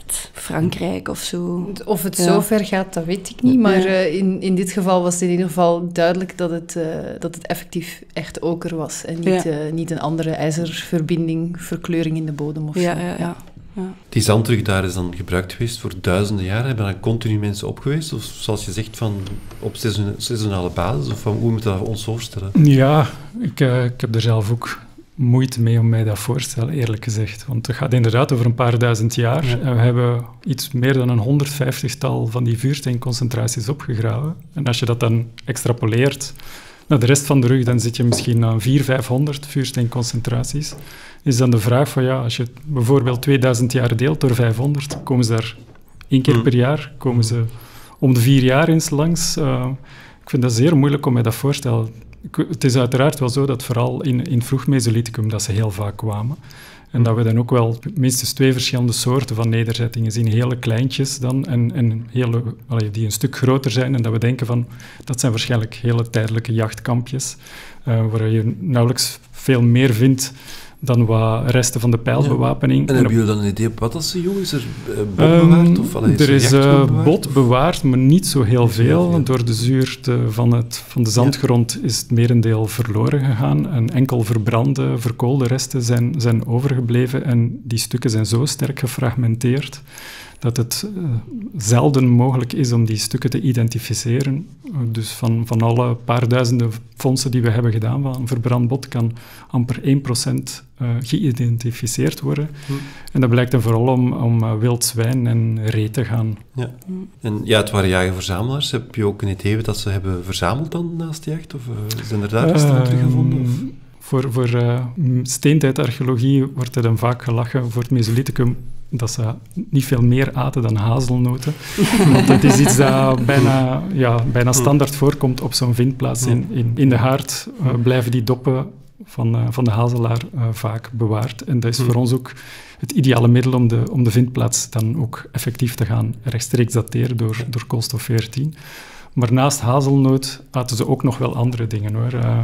S3: Frankrijk of zo.
S5: Of het
S3: Ja.
S5: zo ver gaat, dat weet ik niet. Maar
S3: Ja.
S5: uh, in, in dit geval was het in ieder geval duidelijk dat het, uh, dat het effectief echt oker was. En niet,
S3: Ja.
S5: uh, niet een andere ijzerverbinding, verkleuring in de bodem of
S3: Ja,
S5: zo.
S3: ja, ja. Ja.
S2: Die zandrug daar is dan gebruikt geweest voor duizenden jaren. Hebben er continu mensen op geweest? Of zoals je zegt, van op seizoen- seizoenale basis? Of van, hoe moeten we dat ons voorstellen?
S6: Ja, ik, uh, ik heb er zelf ook moeite mee om mij dat voor te stellen, eerlijk gezegd. Want het gaat inderdaad over een paar duizend jaar.
S2: Ja.
S6: En we hebben iets meer dan een honderdvijftigtal van die vuursteenconcentraties opgegraven. En als je dat dan extrapoleert naar de rest van de rug, dan zit je misschien aan vierhonderd, vijfhonderd vuursteenconcentraties. Is dan de vraag van, ja, als je bijvoorbeeld tweeduizend jaar deelt door vijfhonderd, komen ze daar één keer
S2: Mm.
S6: per jaar, komen ze om de vier jaar eens langs. Uh, ik vind dat zeer moeilijk om mij dat voor te stellen. Ik- Het is uiteraard wel zo dat vooral in, in vroeg Mesolithicum dat ze heel vaak kwamen. En dat we dan ook wel minstens twee verschillende soorten van nederzettingen zien. Hele kleintjes dan en, en hele, allee, die een stuk groter zijn. En dat we denken van, dat zijn waarschijnlijk hele tijdelijke jachtkampjes. Uh, waar je nauwelijks veel meer vindt dan wat resten van de pijlbewapening.
S2: En hebben jullie dan een idee op wat dat ze doen? Is er uh, bot bewaard?
S6: Um,
S2: Of, allee,
S6: er is
S2: jachtbot
S6: uh,
S2: bewaard,
S6: bot
S2: of?
S6: bewaard, maar niet zo heel
S2: Niet zo heel
S6: veel.
S2: veel.
S6: Door de zuurte van, het, van de zandgrond is het merendeel verloren gegaan. En enkel verbrande, verkoolde resten zijn, zijn overgebleven. En die stukken zijn zo sterk gefragmenteerd dat het uh, zelden mogelijk is om die stukken te identificeren. Uh, dus van, van alle paar duizenden vondsten die we hebben gedaan van verbrand bot kan amper één procent uh, geïdentificeerd worden.
S2: Hm.
S6: En dat blijkt dan vooral om, om uh, wild zwijn en ree te gaan.
S2: Ja. En ja, het waren jager-verzamelaars. Heb je ook een idee wat ze hebben verzameld dan naast de jacht? Of uh, zijn er daar resten
S6: Uh,
S2: teruggevonden? Of?
S6: Voor, voor uh, steentijdarcheologie wordt er dan vaak gelachen voor het Mesolithicum dat ze niet veel meer aten dan hazelnoten. Want dat is iets dat bijna, ja, bijna standaard voorkomt op zo'n vindplaats. In, in, in de haard uh, blijven die doppen van, uh, van de hazelaar uh, vaak bewaard. En dat is voor ons ook het ideale middel om de, om de vindplaats dan ook effectief te gaan rechtstreeks dateren door, door koolstof veertien. Maar naast hazelnoot aten ze ook nog wel andere dingen, hoor. Uh,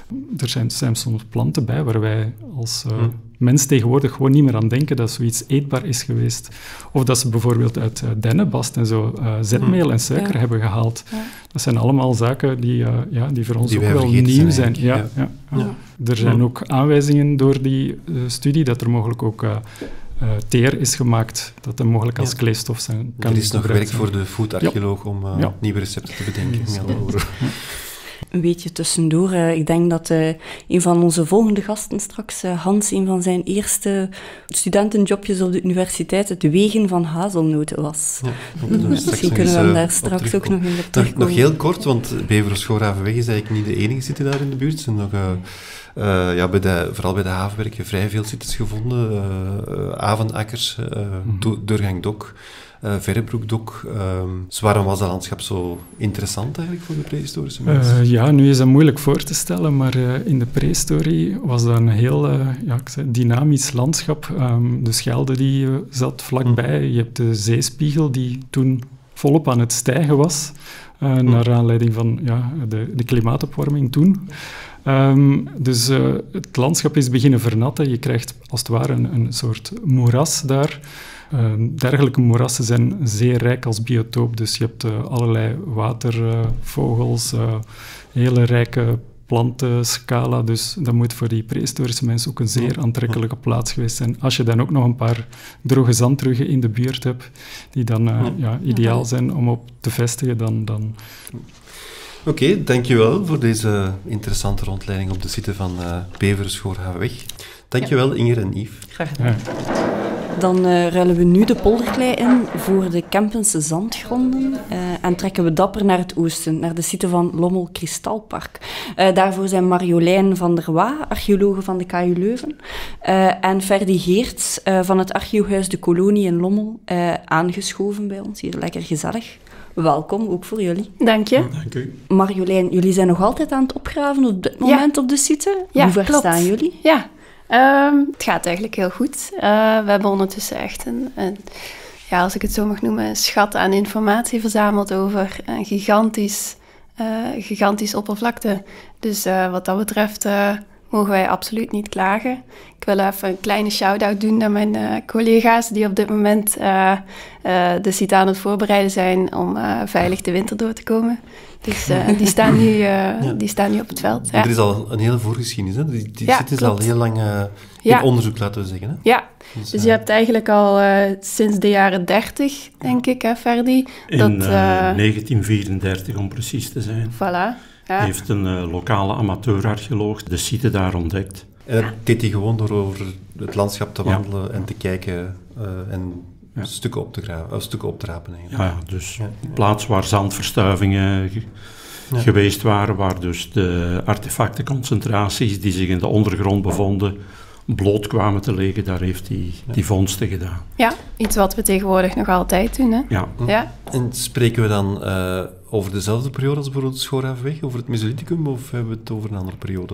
S6: er zijn, zijn soms planten bij waar wij als uh, hmm. mens tegenwoordig gewoon niet meer aan denken dat zoiets eetbaar is geweest. Of dat ze bijvoorbeeld uit uh, dennenbast en zo uh, zetmeel en suiker ja. hebben gehaald. Ja. Dat zijn allemaal zaken die, uh, ja, die voor ons die ook wel nieuw zijn. Ja, ja. Ja, ja. Ja. Er zijn ook aanwijzingen door die uh, studie dat er mogelijk ook Uh, Uh, teer is gemaakt, dat er mogelijk als ja. kleefstof zijn, kan
S2: Er is nog werk
S6: zijn.
S2: voor de foodarcheoloog ja. om uh, ja. nieuwe recepten te bedenken.
S6: Yes.
S2: Ja.
S3: Een beetje tussendoor. Uh, ik denk dat uh, een van onze volgende gasten straks, uh, Hans, een van zijn eerste studentenjobjes op de universiteit, het wegen van hazelnoten was. Ja,
S2: we
S3: Misschien kunnen we hem daar straks ook nog in de terugkomen.
S2: Nog, nog heel kort, want Beveren-Schoorhavenweg is eigenlijk niet de enige zitten daar in de buurt. Er zijn nog... Uh, Uh, ja, bij de, vooral bij de havenwerken vrij veel sites gevonden. Uh, uh, Avenakkers, uh, mm-hmm. do, Doorgang Dok, uh, Verrebroek Dok. Uh, dus waarom was dat landschap zo interessant eigenlijk voor de prehistorische mensen?
S6: Uh, ja, nu is dat moeilijk voor te stellen, maar uh, in de prehistorie was dat een heel uh, ja, ik zei, dynamisch landschap. Um, de Schelde die uh, zat vlakbij. Mm. Je hebt de zeespiegel die toen volop aan het stijgen was, uh, mm. naar aanleiding van ja, de, de klimaatopwarming toen. Um, dus uh, het landschap is beginnen vernatten. Je krijgt als het ware een, een soort moeras daar. Uh, dergelijke moerassen zijn zeer rijk als biotoop. Dus je hebt uh, allerlei watervogels, uh, uh, hele rijke plantenscala. Dus dat moet voor die prehistorische mensen ook een zeer aantrekkelijke plaats geweest zijn. Als je dan ook nog een paar droge zandruggen in de buurt hebt, die dan uh, ja, ideaal zijn om op te vestigen, dan... dan
S2: Oké, okay, dankjewel voor deze interessante rondleiding op de site van uh, Beveren-Schoorhavenweg. Dankjewel, ja. Inger en Yves.
S3: Graag gedaan. Ja. Dan uh, ruilen we nu de polderklei in voor de Kempense zandgronden uh, en trekken we dapper naar het oosten, naar de site van Lommel Kristalpark. Uh, daarvoor zijn Marjolein van der Waa, archeologe van de K U Leuven, uh, en Ferdy Geerts uh, van het archeohuis De Kolonie in Lommel uh, aangeschoven bij ons. Hier lekker gezellig. Welkom, ook voor jullie.
S7: Dank je.
S6: Dank u.
S3: Marjolein, jullie zijn nog altijd aan het opgraven op dit moment ja. op de site.
S7: Ja,
S3: Hoe ver
S7: klopt.
S3: staan jullie?
S7: Ja, um, het gaat eigenlijk heel goed. Uh, we hebben ondertussen echt een, een, ja, als ik het zo mag noemen, een schat aan informatie verzameld over een gigantisch, uh, gigantisch oppervlakte. Dus uh, wat dat betreft uh, mogen wij absoluut niet klagen. Ik wil even een kleine shout-out doen naar mijn uh, collega's die op dit moment uh, uh, de site aan het voorbereiden zijn om uh, veilig de winter door te komen. Dus uh, die, staan nu, uh, ja. die staan nu op het veld. Ja.
S2: Er is al een hele voorgeschiedenis, hè? Die, die
S7: ja,
S2: site is al heel lang uh, in ja. onderzoek, laten we zeggen. Hè?
S7: Ja, dus, dus je hebt eigenlijk al uh, sinds de jaren dertig, denk ik, hè, Ferdi?
S8: In dat, uh, uh, negentien vierendertig, om precies te zijn.
S7: Voilà. Ja.
S8: Heeft een uh, lokale amateurarcheoloog de site daar ontdekt.
S2: En dat deed hij gewoon door over het landschap te wandelen ja. en te kijken uh, en ja. stukken, op te graven, uh, stukken op te rapen. Eigenlijk.
S8: Ja, dus ja. de plaats waar zandverstuivingen ge- ja. geweest waren, waar dus de artefactenconcentraties die zich in de ondergrond bevonden bloot kwamen te liggen, daar heeft hij ja. die vondsten gedaan.
S7: Ja, iets wat we tegenwoordig nog altijd doen. Hè?
S8: Ja.
S7: ja.
S2: En spreken we dan uh, over dezelfde periode als bijvoorbeeld de Schoorhavenweg, over het Mesolithicum, of hebben we het over een andere periode?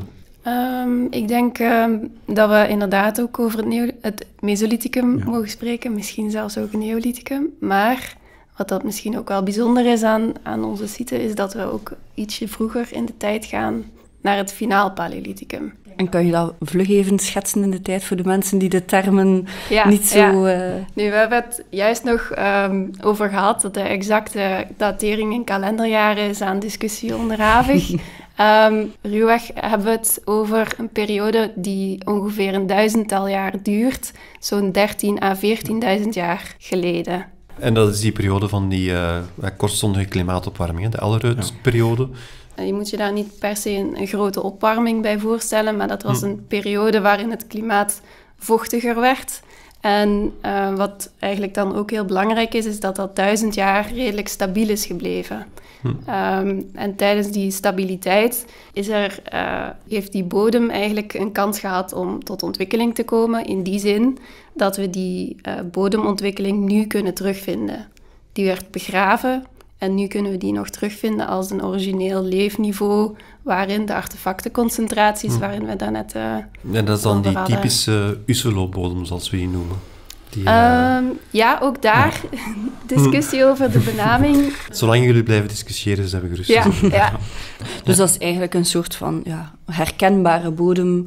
S7: Um, ik denk um, dat we inderdaad ook over het, neo- het Mesolithicum ja. mogen spreken, misschien zelfs ook een Neolithicum. Maar wat dat misschien ook wel bijzonder is aan, aan onze site, is dat we ook ietsje vroeger in de tijd gaan naar het finaal Paleolithicum.
S3: En kan je dat vlug even schetsen in de tijd voor de mensen die de termen ja, niet zo...
S7: Ja. Uh... Nu, we hebben het juist nog um, over gehad dat de exacte datering in kalenderjaren is aan discussie onderhavig. um, ruwweg hebben we het over een periode die ongeveer een duizendtal jaar duurt, zo'n dertien à veertienduizend jaar geleden.
S2: En dat is die periode van die uh, kortstondige klimaatopwarming, de Allerud-periode.
S7: Ja. Je moet je daar niet per se een, een grote opwarming bij voorstellen, maar dat was hm. een periode waarin het klimaat vochtiger werd. En uh, wat eigenlijk dan ook heel belangrijk is, is dat dat duizend jaar redelijk stabiel is gebleven. Hm. Um, en tijdens die stabiliteit is er, uh, heeft die bodem eigenlijk een kans gehad om tot ontwikkeling te komen, in die zin dat we die uh, bodemontwikkeling nu kunnen terugvinden. Die werd begraven. En nu kunnen we die nog terugvinden als een origineel leefniveau, waarin de artefactenconcentraties, hm. waarin we daarnet... Uh,
S2: ja, dat is dan die hadden. typische Uselo-bodem, zoals we die noemen. Die, uh...
S7: um, ja, ook daar ja. discussie hm. over de benaming.
S2: Zolang jullie blijven discussiëren, zijn we gerust.
S7: Ja, ja.
S3: Dus dat is eigenlijk een soort van ja, herkenbare bodem,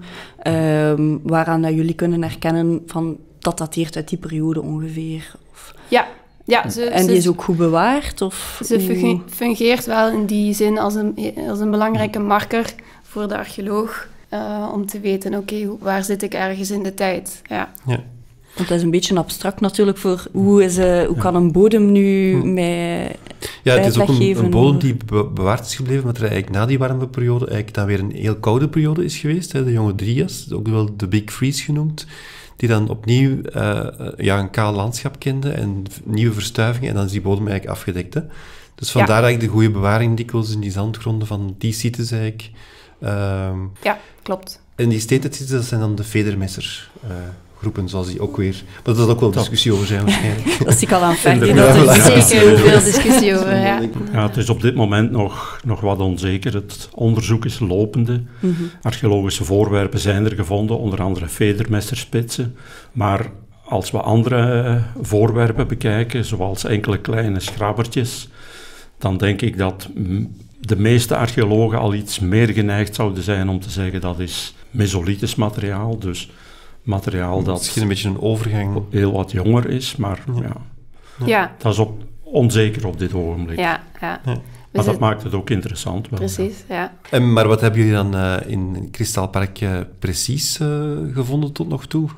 S3: um, waaraan dat jullie kunnen herkennen van dat dateert uit die periode ongeveer. Of...
S7: Ja. Ja, ze,
S3: en die is ook goed bewaard? Of
S7: ze funge- fungeert wel in die zin als een, als een belangrijke marker voor de archeoloog, uh, om te weten, oké, okay, waar zit ik ergens in de tijd? Ja.
S2: Ja.
S3: Want dat is een beetje abstract natuurlijk voor hoe, is, uh, hoe kan een bodem nu hm. mij
S2: Ja, het is ook een, een bodem die be- bewaard is gebleven, maar er eigenlijk na die warme periode eigenlijk dan weer een heel koude periode is geweest. Hè, de jonge Drias, ook wel de Big Freeze genoemd, die dan opnieuw uh, ja, een kaal landschap kende en nieuwe verstuivingen, en dan is die bodem eigenlijk afgedekt. Hè. Dus vandaar ja. eigenlijk de goede bewaring dikwijls in die zandgronden van die sites eigenlijk. Um,
S7: ja, klopt.
S2: En die stated-sites, dat zijn dan de Vedermesser uh, groepen, zoals die ook weer... Maar dat zal ook wel discussie over zijn waarschijnlijk.
S3: Dat zie ik al aan Ferdi,
S7: dat er zeker veel discussie over, ja.
S8: Ja, het is op dit moment nog, nog wat onzeker. Het onderzoek is lopende. Mm-hmm. Archeologische voorwerpen zijn er gevonden, onder andere Vedermesserspitsen. Maar als we andere voorwerpen bekijken, zoals enkele kleine schrabbertjes, dan denk ik dat de meeste archeologen al iets meer geneigd zouden zijn om te zeggen dat is Mesolithisch materiaal, dus materiaal dat
S2: misschien een beetje een overgang
S8: heel wat jonger is, maar ja, ja.
S7: ja.
S8: dat is op, onzeker op dit ogenblik.
S7: Ja, ja.
S8: ja. Maar dat maakt het ook interessant. Wel,
S7: precies, ja. ja.
S2: En, maar wat hebben jullie dan uh, in Kristalpark uh, precies uh, gevonden tot nog toe?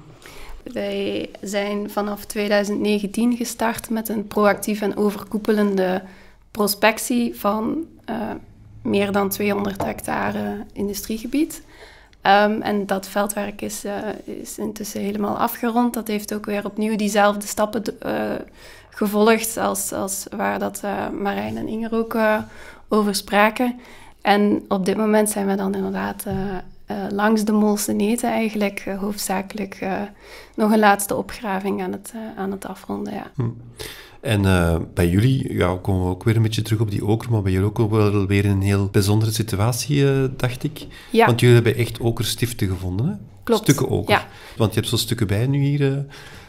S7: Wij zijn vanaf twintig negentien gestart met een proactief en overkoepelende prospectie van uh, meer dan tweehonderd hectare industriegebied. Um, en dat veldwerk is, uh, is intussen helemaal afgerond. Dat heeft ook weer opnieuw diezelfde stappen uh, gevolgd als, als waar dat uh, Marijn en Inger ook uh, over spraken. En op dit moment zijn we dan inderdaad uh, uh, langs de Molseneten eigenlijk uh, hoofdzakelijk uh, nog een laatste opgraving aan het, uh, aan het afronden. Ja.
S2: Hm. En uh, bij jullie ja, komen we ook weer een beetje terug op die oker, maar bij jullie ook wel weer een heel bijzondere situatie, uh, dacht ik.
S7: Ja.
S2: Want jullie hebben echt okerstiften gevonden, hè?
S7: Klopt.
S2: Stukken oker.
S7: Ja.
S2: Want je hebt zo stukken bij nu hier, uh,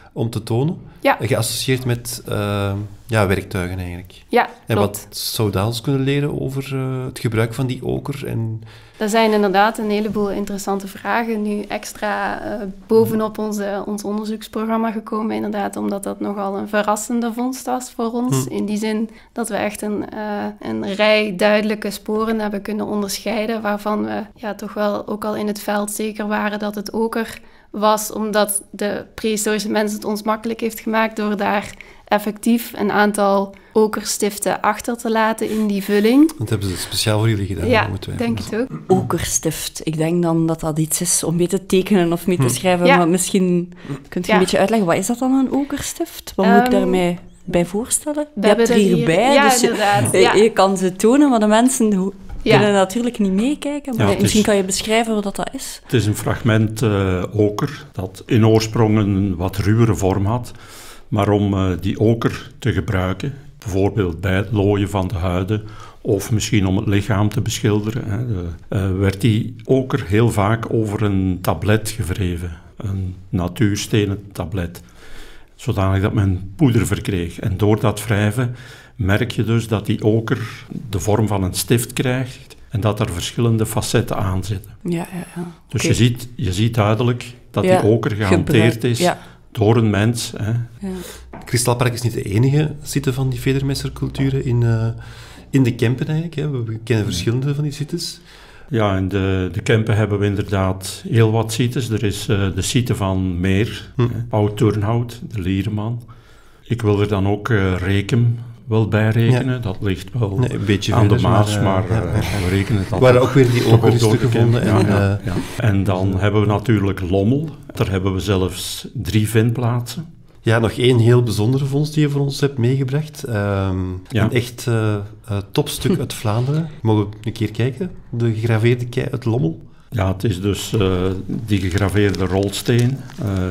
S2: om te tonen.
S7: Ja.
S2: Geassocieerd met uh, ja, werktuigen eigenlijk.
S7: Ja,
S2: en
S7: klopt.
S2: wat zou dat ons kunnen leren over uh, het gebruik van die oker? En...
S7: Er zijn inderdaad een heleboel interessante vragen nu extra uh, bovenop onze, ons onderzoeksprogramma gekomen. Inderdaad, omdat dat nogal een verrassende vondst was voor ons. Hm. In die zin dat we echt een, uh, een rij duidelijke sporen hebben kunnen onderscheiden, waarvan we ja, toch wel ook al in het veld zeker waren dat het oker was, omdat de prehistorische mens het ons makkelijk heeft gemaakt door daar effectief een aantal okerstiften achter te laten in die vulling.
S2: Dat hebben ze speciaal voor jullie gedaan.
S7: Ja, ik denk het ook.
S3: Okerstift. Ik denk dan dat dat iets is om mee te tekenen of mee te schrijven. Ja. Maar misschien kunt je ja. een beetje uitleggen, wat is dat dan, een okerstift? Wat um, moet ik daarmee bij voorstellen? Je hebt er hierbij,
S7: hier... ja,
S3: dus je, ja. je kan ze tonen, maar de mensen ho- ja. kunnen natuurlijk niet meekijken. Maar ja, misschien is, kan je beschrijven wat dat is.
S8: Het is een fragment uh, oker dat in oorsprong een wat ruwere vorm had. Maar om uh, die oker te gebruiken, bijvoorbeeld bij het looien van de huiden of misschien om het lichaam te beschilderen, hè, de, uh, werd die oker heel vaak over een tablet gewreven, een natuurstenen tablet, zodanig dat men poeder verkreeg. En door dat wrijven merk je dus dat die oker de vorm van een stift krijgt en dat er verschillende facetten aan zitten.
S3: Ja, ja, ja.
S8: Dus
S3: okay.
S8: je, ziet, je ziet duidelijk dat
S3: ja,
S8: die oker gehanteerd gebruik, is ja. door een mens. Hè.
S2: Ja. Kristalpark is niet de enige site van die vedermesserculturen in, uh, in de Kempen eigenlijk. Hè. We kennen verschillende van die sites.
S8: Ja, in de, de Kempen hebben we inderdaad heel wat sites. Er is uh, de site van Meer, hm. Oud-Turnhout, de Liereman. Ik wil er dan ook uh, Rekem wel bij rekenen. Ja. Dat ligt wel nee, een beetje aan verder, de Maas, maar, maar uh, ja. we rekenen het al.
S2: Waar ook weer die okerstukken gevonden.
S8: Ja,
S2: en,
S8: ja, uh, ja. en dan hebben we natuurlijk Lommel. Daar hebben we zelfs drie vindplaatsen.
S2: Ja, nog één heel bijzondere vondst die je voor ons hebt meegebracht. Um, ja. Een echt uh, uh, topstuk uit Vlaanderen. Mogen we een keer kijken? De gegraveerde kei uit Lommel.
S8: Ja, het is dus uh, die gegraveerde rolsteen. Uh,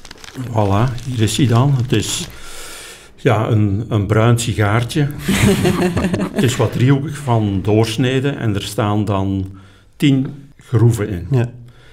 S8: voilà, hier is hij dan. Het is ja, een, een bruin sigaartje. Het is wat driehoekig van doorsnede en er staan dan tien groeven in. Ja.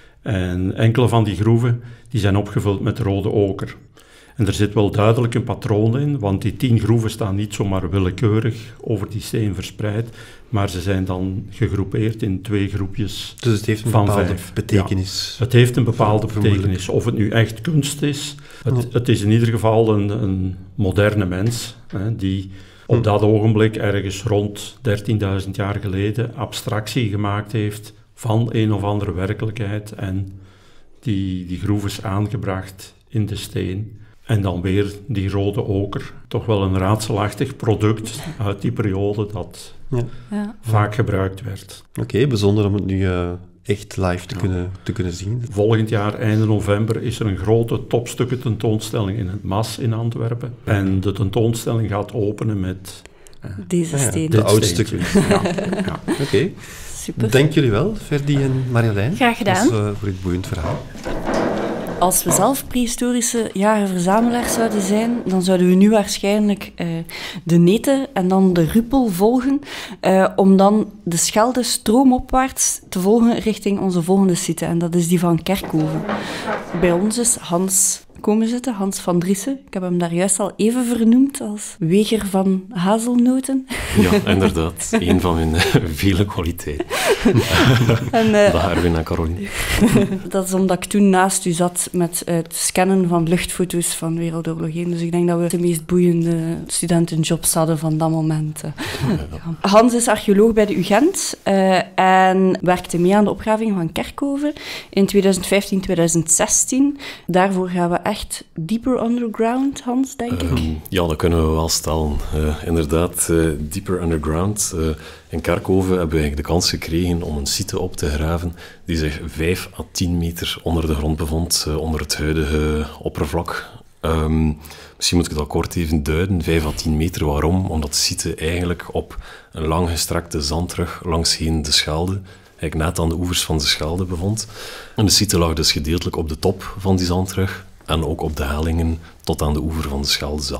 S8: En enkele van die groeven die zijn opgevuld met rode oker. En er zit wel duidelijk een patroon in, want die tien groeven staan niet zomaar willekeurig over die steen verspreid, maar ze zijn dan gegroepeerd in twee groepjes.
S2: Dus het heeft een
S8: van
S2: bepaalde
S8: vijf.
S2: betekenis.
S8: Ja, het heeft een bepaalde betekenis. Of het nu echt kunst is, het, ja. het is in ieder geval een, een moderne mens, hè, die op hm. dat ogenblik ergens rond dertienduizend jaar geleden abstractie gemaakt heeft van een of andere werkelijkheid en die, die groeven is aangebracht in de steen. En dan weer die rode oker. Toch wel een raadselachtig product uit die periode dat ja. Ja. vaak gebruikt werd.
S2: Oké, okay, bijzonder om het nu uh, echt live te, ja. kunnen, te kunnen zien.
S8: Volgend jaar, einde november, is er een grote topstukken tentoonstelling in het M A S in Antwerpen. En de tentoonstelling gaat openen met...
S3: Uh, Deze steen. Ja,
S2: de oude stukken. Ja. Ja. Oké. Okay. Super. Dank jullie wel, Ferdy en Marjolein.
S7: Graag gedaan.
S2: Dus, uh, voor dit boeiend verhaal.
S3: Als we zelf prehistorische jager-verzamelaars zouden zijn, dan zouden we nu waarschijnlijk uh, de Nete en dan de Ruppel volgen, uh, om dan de Schelde stroomopwaarts te volgen richting onze volgende site. En dat is die van Kerkhoven. Bij ons is Hans komen zitten, Hans van Driessen. Ik heb hem daar juist al even vernoemd als weger van hazelnoten.
S9: Ja, inderdaad. Een van mijn vele kwaliteiten. En, uh, Dag Erwin en Caroline.
S3: Dat is omdat ik toen naast u zat met het scannen van luchtfoto's van Wereldoorlog één. Dus ik denk dat we de meest boeiende studentenjobs hadden van dat moment. Ja. Hans is archeoloog bij de U Gent uh, en werkte mee aan de opgraving van Kerkhoven in twintig vijftien twintig zestien. Daarvoor gaan we echt deeper underground, Hans, denk ik? Um,
S9: ja, dat kunnen we wel stellen. Uh, inderdaad, uh, deeper underground. Uh, in Kerkhoven hebben we eigenlijk de kans gekregen om een site op te graven die zich vijf à tien meter onder de grond bevond, uh, onder het huidige oppervlak. Um, misschien moet ik dat kort even duiden. vijf à tien meter, waarom? Omdat de site eigenlijk op een langgestrekte zandrug langsheen de Schelde, eigenlijk net aan de oevers van de Schelde bevond. En de site lag dus gedeeltelijk op de top van die zandrug en ook op de hellingen tot aan de oever van de Schelde zelf.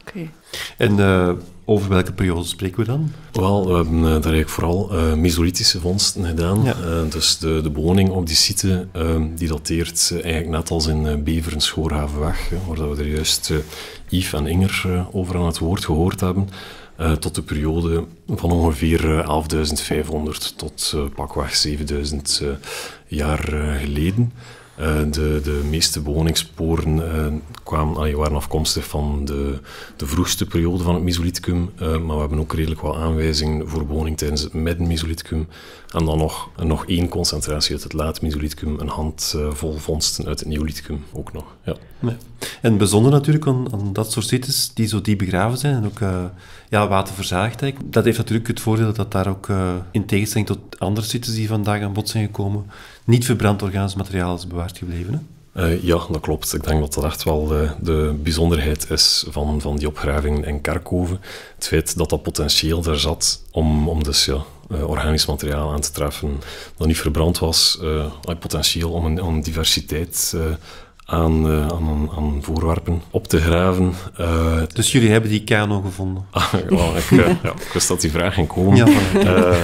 S3: Okay.
S2: En uh, over welke periode spreken we dan?
S9: Wel, we hebben uh, daar eigenlijk vooral uh, mesolithische vondsten gedaan. Ja. Uh, dus de, de bewoning op die site, uh, die dateert uh, eigenlijk net als in uh, Beveren-Schoorhavenweg, uh, waar we er juist uh, Yves en Inger uh, over aan het woord gehoord hebben, uh, tot de periode van ongeveer uh, elfduizend vijfhonderd tot uh, pakweg zevenduizend uh, jaar uh, geleden. Uh, de, de meeste bewoningssporen uh, kwamen, allee, waren afkomstig van de, de vroegste periode van het Mesolithicum, uh, maar we hebben ook redelijk wat aanwijzingen voor bewoning tijdens het midden-Mesolithicum. En dan nog, nog één concentratie uit het laat-Mesolithicum, een handvol uh, vondsten uit het Neolithicum ook nog. Ja.
S2: Ja. En bijzonder natuurlijk aan, aan dat soort sites die zo diep begraven zijn en ook uh, ja, waterverzadigd. Dat heeft natuurlijk het voordeel dat daar ook uh, in tegenstelling tot andere sites die vandaag aan bod zijn gekomen, niet verbrand organisch materiaal is bewaard gebleven. Hè?
S9: Uh, ja, dat klopt. Ik denk dat dat echt wel de, de bijzonderheid is van, van die opgravingen in Kerkhoven. Het feit dat dat potentieel daar zat om, om dus ja, uh, organisch materiaal aan te treffen dat niet verbrand was, uh, potentieel om een, een diversiteit uh, aan, uh, aan, aan voorwerpen op te graven. Uh,
S2: dus jullie hebben die kano gevonden?
S9: Ah, well, ik, uh, ja, ik wist dat die vraag ging komen. Ja, uh,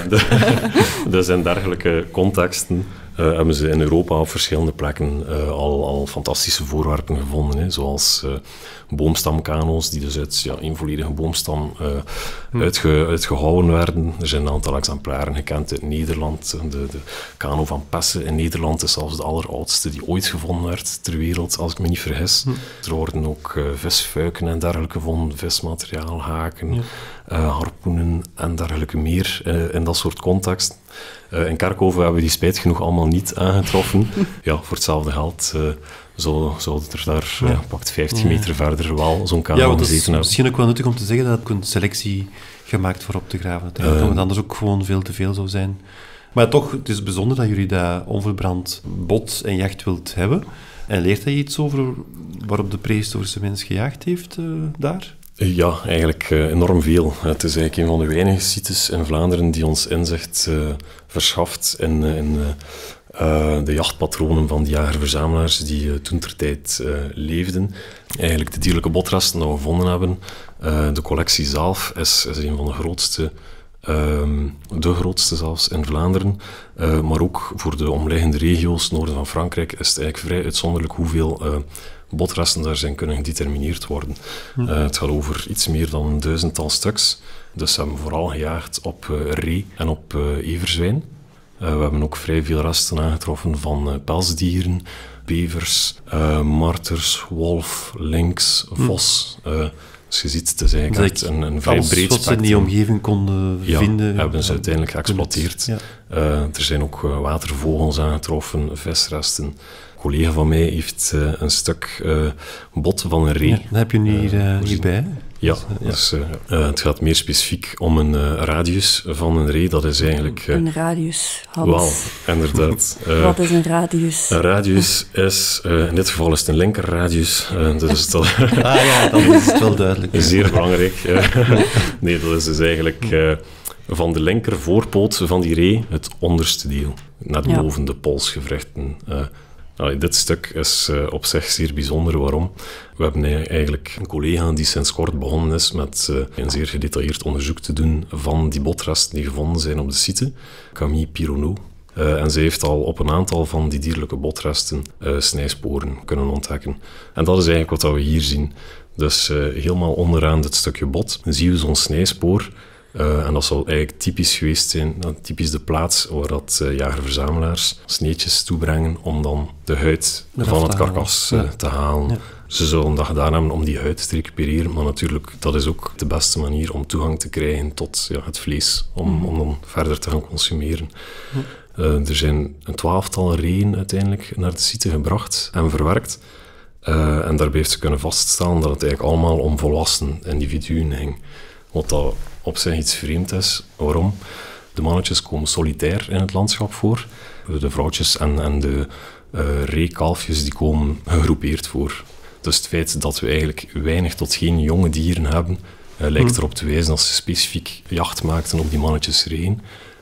S9: de, dus in dergelijke contexten Uh, hebben ze in Europa op verschillende plekken uh, al, al fantastische voorwerpen gevonden, hè, zoals uh, boomstamkano's die dus uit ja, een volledige boomstam uh, hm. uitge, uitgehouwen werden. Er zijn een aantal exemplaren gekend uit Nederland. De, de kano van Pesse in Nederland is zelfs de alleroudste die ooit gevonden werd ter wereld, als ik me niet vergis. Hm. Er worden ook uh, visfuiken en dergelijke gevonden, vismateriaal, haken, ja. uh, harpoenen en dergelijke meer uh, in dat soort context. Uh, in Kerkhoven hebben we die spijt genoeg allemaal niet aangetroffen. Ja, voor hetzelfde geld uh, zou, zou er daar uh, ja. pakt vijftig meter ja. verder wel zo'n kano
S2: ja,
S9: gezeten hebben.
S2: Ja, misschien ook wel nuttig om te zeggen dat ik een selectie gemaakt voor op te graven. Ik denk uh, dat het anders ook gewoon veel te veel zou zijn. Maar toch, het is bijzonder dat jullie dat onverbrand bot en jacht wilt hebben. En leert hij iets over waarop de prehistorische mens gejaagd heeft uh, daar?
S9: Ja, eigenlijk uh, enorm veel. Het is eigenlijk een van de weinige sites in Vlaanderen die ons inzicht uh, verschaft in, uh, in uh, uh, de jachtpatronen van de jager-verzamelaars die uh, toentertijd uh, leefden. Eigenlijk de dierlijke botresten die we gevonden hebben. Uh, de collectie zelf is, is een van de grootste, uh, de grootste zelfs in Vlaanderen. Uh, maar ook voor de omliggende regio's, noorden van Frankrijk, is het eigenlijk vrij uitzonderlijk hoeveel Uh, botresten daar zijn kunnen gedetermineerd worden. Hm. Uh, het gaat over iets meer dan een duizendtal stuks. Dus we hebben vooral gejaagd op uh, ree en op uh, everzwijn. Uh, we hebben ook vrij veel resten aangetroffen van uh, pelsdieren, bevers, uh, marters, wolf, lynx, vos. Hm. Uh, dus je ziet, het is eigenlijk echt een, een vrij breed spectrum.
S2: Wat ze in die omgeving konden
S9: ja,
S2: vinden.
S9: hebben ze uiteindelijk geëxploiteerd. Ja. Uh, er zijn ook uh, watervogels aangetroffen, visresten. Een collega van mij heeft uh, een stuk uh, bot van een ree. Ja,
S2: dat heb je nu hier, uh, hierbij.
S9: Ja, ja. Dus, uh, uh, het gaat meer specifiek om een uh, radius van een ree. Dat is eigenlijk... Uh,
S3: een radius, Hans.
S9: Wel, inderdaad. Uh,
S3: Wat is een radius?
S9: Een radius is... Uh, in dit geval is het een linkerradius. Uh, dus dat,
S2: ah ja, dan is het wel duidelijk.
S9: Zeer belangrijk. Uh, nee, dat is dus eigenlijk... Uh, van de linker voorpoot van die ree, het onderste deel. Net ja. boven de polsgewrichten. Uh, Nou, dit stuk is uh, op zich zeer bijzonder. Waarom? We hebben eigenlijk een collega die sinds kort begonnen is met uh, een zeer gedetailleerd onderzoek te doen van die botresten die gevonden zijn op de site, Camille Pironneau. Uh, en ze heeft al op een aantal van die dierlijke botresten uh, snijsporen kunnen ontdekken. En dat is eigenlijk wat we hier zien. Dus uh, helemaal onderaan dit stukje bot zien we zo'n snijspoor. Uh, en dat zal eigenlijk typisch geweest zijn, uh, typisch de plaats waar dat uh, jager-verzamelaars sneetjes toebrengen om dan de huid Eraf van het karkas uh, ja. te halen. Ja. Ze zullen dat gedaan hebben om die huid te recupereren, maar natuurlijk, dat is ook de beste manier om toegang te krijgen tot ja, het vlees, om, mm. om dan verder te gaan consumeren. Mm. Uh, er zijn een twaalftal reeën uiteindelijk naar de site gebracht en verwerkt. Uh, en daarbij heeft ze kunnen vaststellen dat het eigenlijk allemaal om volwassen individuen ging. Wat dat op zich iets vreemd is. Waarom? De mannetjes komen solitair in het landschap voor. De vrouwtjes en, en de uh, reekalfjes die komen gegroepeerd voor. Dus het feit dat we eigenlijk weinig tot geen jonge dieren hebben, uh, lijkt erop te wijzen dat ze specifiek jacht maakten op die mannetjes reeën.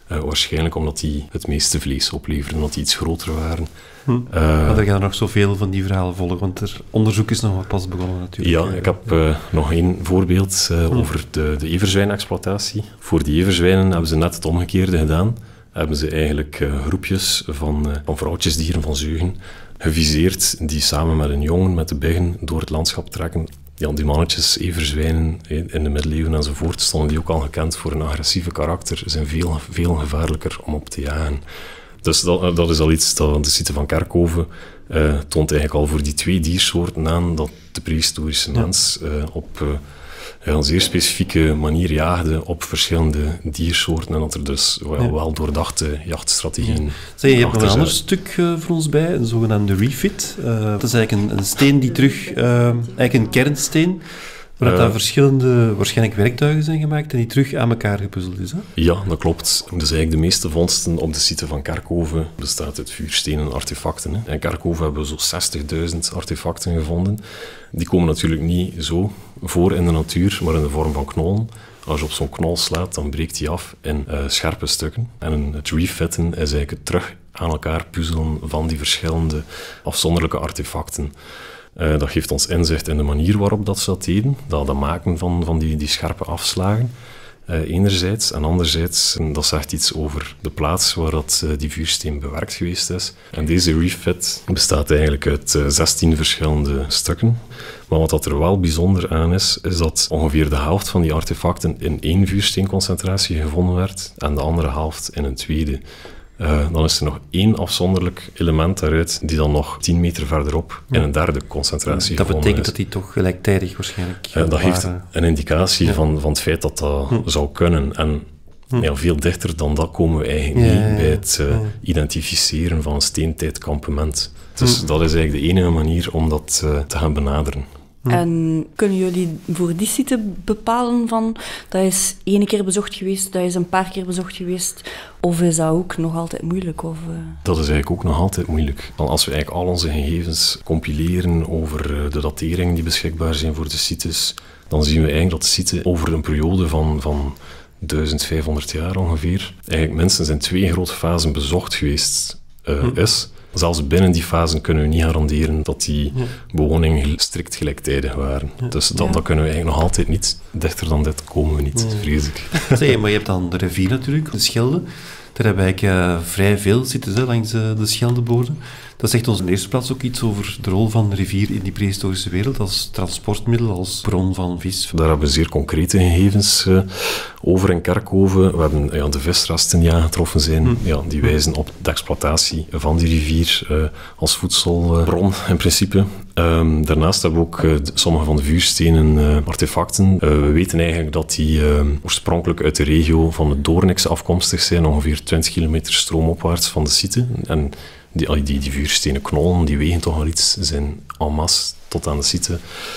S9: Uh, waarschijnlijk omdat die het meeste vlees opleverden, omdat die iets groter waren.
S2: Hm. Uh, maar er gaan nog zoveel van die verhalen volgen, want er onderzoek is nog maar pas begonnen natuurlijk.
S9: Ja, ik heb uh, nog één voorbeeld uh, hm. over de, de everzwijnexploitatie. Voor die everzwijnen hebben ze net het omgekeerde gedaan. Hebben ze eigenlijk uh, groepjes van, uh, van vrouwtjesdieren, van zeugen, geviseerd, die samen met een jongen, met de biggen, door het landschap trekken. Ja, die mannetjes, everzwijnen in de middeleeuwen enzovoort, stonden die ook al gekend voor een agressieve karakter, zijn veel, veel gevaarlijker om op te jagen. Dus dat, dat is al iets dat de site van Kerkhoven uh, toont eigenlijk al voor die twee diersoorten aan, dat de prehistorische ja. mens uh, op uh, een zeer specifieke manier jaagde op verschillende diersoorten en dat er dus wel, ja. wel doordachte jachtstrategieën ja.
S2: Zeg, je hebt nog een ander stuk uh, voor ons bij, een zogenaamde refit. Uh, dat is eigenlijk een, een steen die terug, uh, eigenlijk een kernsteen, waar uh, daar verschillende, waarschijnlijk werktuigen zijn gemaakt en die terug aan elkaar gepuzzeld is. Hè?
S9: Ja, dat klopt. Dus eigenlijk de meeste vondsten op de site van Kerkhoven bestaat uit vuurstenen artefacten. Hè. In Kerkhoven hebben we zo'n zestigduizend artefacten gevonden. Die komen natuurlijk niet zo voor in de natuur, maar in de vorm van knollen. Als je op zo'n knol slaat, dan breekt die af in uh, scherpe stukken. En het refitten is eigenlijk het terug aan elkaar puzzelen van die verschillende afzonderlijke artefacten. Uh, dat geeft ons inzicht in de manier waarop dat ze dat deden, dat, dat maken van, van die, die scherpe afslagen, uh, enerzijds. En anderzijds, dat zegt iets over de plaats waar dat, uh, die vuursteen bewerkt geweest is. En deze refit bestaat eigenlijk uit uh, zestien verschillende stukken. Maar wat dat er wel bijzonder aan is, is dat ongeveer de helft van die artefacten in één vuursteenconcentratie gevonden werd en de andere helft in een tweede. Uh, dan is er nog één afzonderlijk element daaruit die dan nog tien meter verderop in een derde concentratie
S2: dat
S9: gevonden is.
S2: Dat betekent dat die toch gelijktijdig waarschijnlijk
S9: uh, Dat geeft een indicatie ja. van, van het feit dat dat hm. zou kunnen. En hm. ja, veel dichter dan dat komen we eigenlijk ja, niet ja, bij het uh, ja. identificeren van een steentijdkampement. Dus hm. dat is eigenlijk de enige manier om dat uh, te gaan benaderen.
S3: Hm. En kunnen jullie voor die site bepalen van, dat is één keer bezocht geweest, dat is een paar keer bezocht geweest, of is dat ook nog altijd moeilijk? Of, uh...
S9: Dat is eigenlijk ook nog altijd moeilijk. Als we eigenlijk al onze gegevens compileren over de dateringen die beschikbaar zijn voor de sites, dan zien we eigenlijk dat de site over een periode van, van duizendvijfhonderd jaar ongeveer, eigenlijk minstens in twee grote fasen bezocht geweest uh, hm. is. Zelfs binnen die fasen kunnen we niet garanderen dat die ja. bewoningen strikt gelijktijdig waren. Ja. Dus dat, ja. dat kunnen we eigenlijk nog altijd niet. Dichter dan dit komen we niet, ja. vrees ik.
S2: Zeg, maar je hebt dan de rivier natuurlijk, de Schelde. Daar hebben we eigenlijk uh, vrij veel zitten hè, langs uh, de Scheldebodem. Dat zegt ons in de eerste plaats ook iets over de rol van de rivier in die prehistorische wereld als transportmiddel, als bron van vis.
S9: Daar hebben we zeer concrete gegevens uh, over in Kerkhoven. We hebben ja, de visresten die aangetroffen zijn, hm. ja, die wijzen op de exploitatie van die rivier uh, als voedselbron uh, in principe. Um, daarnaast hebben we ook uh, sommige van de vuurstenen uh, artefacten. Uh, we weten eigenlijk dat die uh, oorspronkelijk uit de regio van de Doornikse afkomstig zijn, ongeveer twintig kilometer stroomopwaarts van de site. En Die, die, die vuurstenen knollen, die wegen toch wel iets, zijn en masse tot aan de site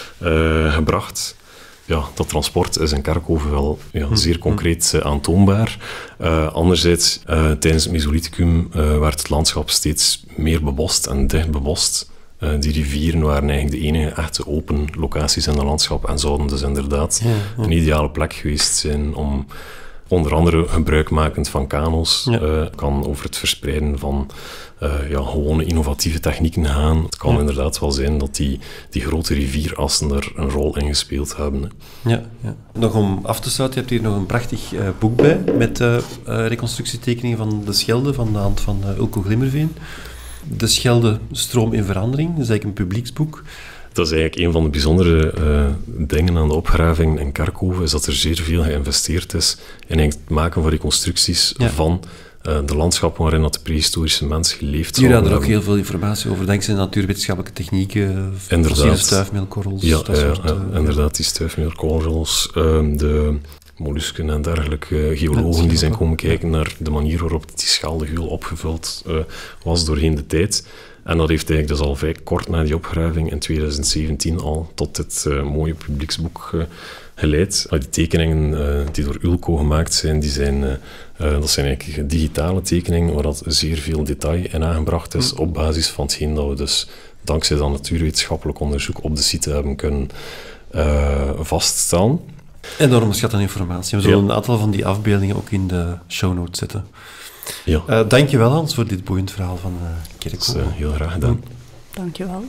S9: uh, gebracht. Ja, dat transport is in Kerkhoven wel ja, zeer concreet uh, aantoonbaar. Uh, anderzijds, uh, tijdens het Mesolithicum uh, werd het landschap steeds meer bebost en dicht bebost. Uh, die rivieren waren eigenlijk de enige echte open locaties in het landschap en zouden dus inderdaad ja, ja. een ideale plek geweest zijn om onder andere gebruikmakend van kano's, ja. uh, kan over het verspreiden van uh, ja, gewone innovatieve technieken gaan. Het kan ja. inderdaad wel zijn dat die, die grote rivierassen er een rol in gespeeld hebben. Hè.
S2: Ja, ja. Nog om af te sluiten, je hebt hier nog een prachtig uh, boek bij met uh, uh, reconstructietekeningen van de Schelde van de hand van uh, Ulko Glimmerveen. De Schelde, stroom in verandering, dat is eigenlijk een publieksboek.
S9: Dat is eigenlijk een van de bijzondere uh, dingen aan de opgraving in Kerkhoven, is dat er zeer veel geïnvesteerd is in het maken van reconstructies ja. van uh, de landschappen waarin dat de prehistorische mens geleefd
S2: Jullie hadden er ook heel veel informatie over, dankzij natuurwetenschappelijke technieken, fossiele stuifmeelkorrels.
S9: Ja,
S2: dat
S9: ja,
S2: soort, uh,
S9: uh, inderdaad, die stuifmeelkorrels, uh, de mollusken en dergelijke uh, geologen ja, die zijn komen kijken naar de manier waarop die Scheldeheuvel opgevuld uh, was doorheen de tijd. En dat heeft eigenlijk dus al vrij kort na die opgraving in twintig zeventien al tot dit uh, mooie publieksboek uh, geleid. Uh, die tekeningen uh, die door Ulko gemaakt zijn, die zijn uh, uh, dat zijn eigenlijk digitale tekeningen waar dat zeer veel detail in aangebracht is, mm. op basis van hetgeen dat we dus dankzij dat natuurwetenschappelijk onderzoek op de site hebben kunnen uh, vaststellen.
S2: Enorm schat aan informatie. We zullen
S9: Ja.
S2: een aantal van die afbeeldingen ook in de show notes zetten.
S9: Ja,
S2: Uh, Dank je wel, Hans, voor dit boeiend verhaal van uh,
S9: dat is
S2: Kerkhoven.
S9: uh, heel graag gedaan.
S3: Dankjewel.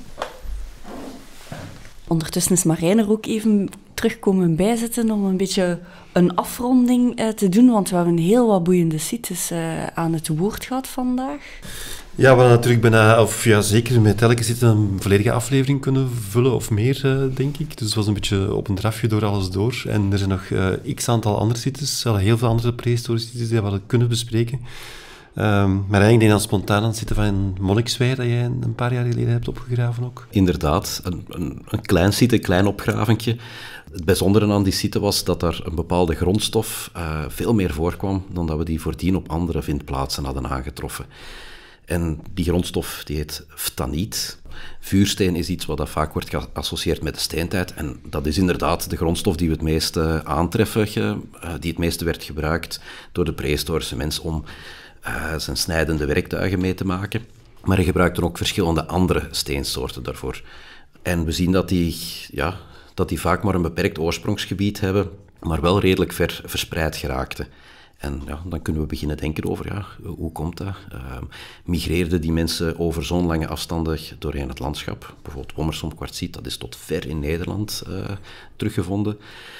S3: Ondertussen is Marijn er ook even terugkomen bijzitten om een beetje een afronding uh, te doen, want we hebben heel wat boeiende sites uh, aan het woord gehad vandaag.
S2: Ja, we hadden natuurlijk bijna, of ja, zeker met elke zitten een volledige aflevering kunnen vullen, of meer, uh, denk ik. Dus het was een beetje op een drafje door alles door. En er zijn nog uh, x-aantal andere sites, al heel veel andere prehistorische sites die we hadden kunnen bespreken. Um, maar ik denk dan spontaan aan het zitten van Monnikswijk, dat jij een paar jaar geleden hebt opgegraven ook.
S4: Inderdaad, een, een, een klein site, een klein opgraventje. Het bijzondere aan die site was dat er een bepaalde grondstof uh, veel meer voorkwam dan dat we die voordien op andere vindplaatsen hadden aangetroffen. En die grondstof die heet ftaniet. Vuursteen is iets wat dat vaak wordt geassocieerd met de steentijd. En dat is inderdaad de grondstof die we het meeste aantreffen, uh, die het meeste werd gebruikt door de prehistorische mens om uh, zijn snijdende werktuigen mee te maken. Maar hij gebruikte ook verschillende andere steensoorten daarvoor. En we zien dat die, ja, dat die vaak maar een beperkt oorsprongsgebied hebben, maar wel redelijk ver verspreid geraakten. En ja, dan kunnen we beginnen denken over, ja, hoe komt dat? Uh, migreerden die mensen over zo'n lange afstanden doorheen het landschap? Bijvoorbeeld Wommersom kwartsiet, dat is tot ver in Nederland uh, teruggevonden.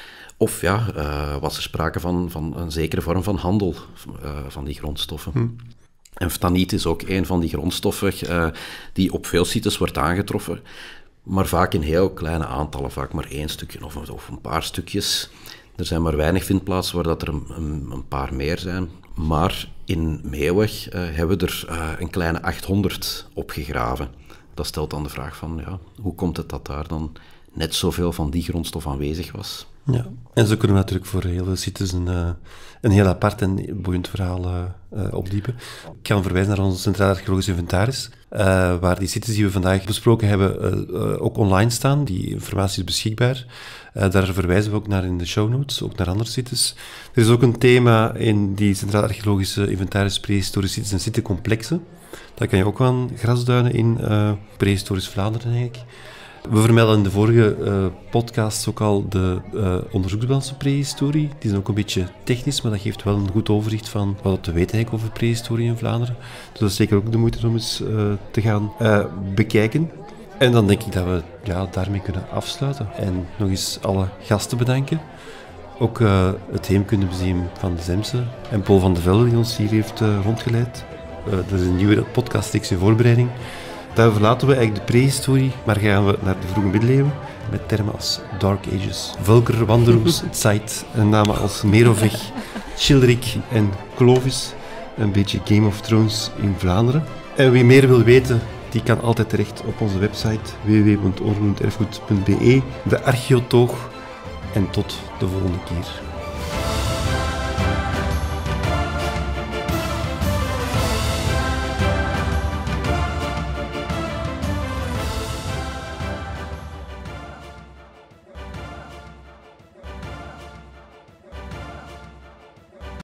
S4: Of ja, uh, was er sprake van, van een zekere vorm van handel uh, van die grondstoffen? Hm. En ftaniet is ook een van die grondstoffen uh, die op veel sites wordt aangetroffen, maar vaak in heel kleine aantallen, vaak maar één stukje of, of een paar stukjes. Er zijn maar weinig vindplaatsen waar dat er een, een, een paar meer zijn. Maar in Meeuwig uh, hebben we er uh, een kleine achthonderd opgegraven. Dat stelt dan de vraag van, ja, hoe komt het dat daar dan net zoveel van die grondstof aanwezig was?
S2: Ja, en zo kunnen we natuurlijk voor heel veel sites een, uh, een heel apart en boeiend verhaal uh, uh, opdiepen. Ik kan verwijzen naar ons Centraal Archeologisch Inventaris, uh, waar die sites die we vandaag besproken hebben uh, uh, ook online staan. Die informatie is beschikbaar. Uh, daar verwijzen we ook naar in de show notes, ook naar andere sites. Er is ook een thema in die Centraal Archeologische Inventaris prehistorische sites en sitecomplexen. Daar kan je ook aan grasduinen in uh, prehistorisch Vlaanderen, denk ik. We vermelden in de vorige uh, podcast ook al de uh, onderzoeksbalans prehistorie. Die is ook een beetje technisch, maar dat geeft wel een goed overzicht van wat te weten eigenlijk over prehistorie in Vlaanderen. Dus dat is zeker ook de moeite om eens uh, te gaan uh, bekijken. En dan denk ik dat we ja, daarmee kunnen afsluiten. En nog eens alle gasten bedanken. Ook uh, het Heemkundemuseum van de Zemse en Paul van de Velde die ons hier heeft uh, rondgeleid. Uh, dat is een nieuwe podcastreeks in voorbereiding. Daar verlaten we eigenlijk de prehistorie, maar gaan we naar de vroege middeleeuwen met termen als Dark Ages, Vulker, Wanderoes, Zeit en namen als Merovech, Childeric en Clovis. Een beetje Game of Thrones in Vlaanderen. En wie meer wil weten, die kan altijd terecht op onze website w w w punt onroerend erfgoed punt b e, de Archeotoog. En tot de volgende keer.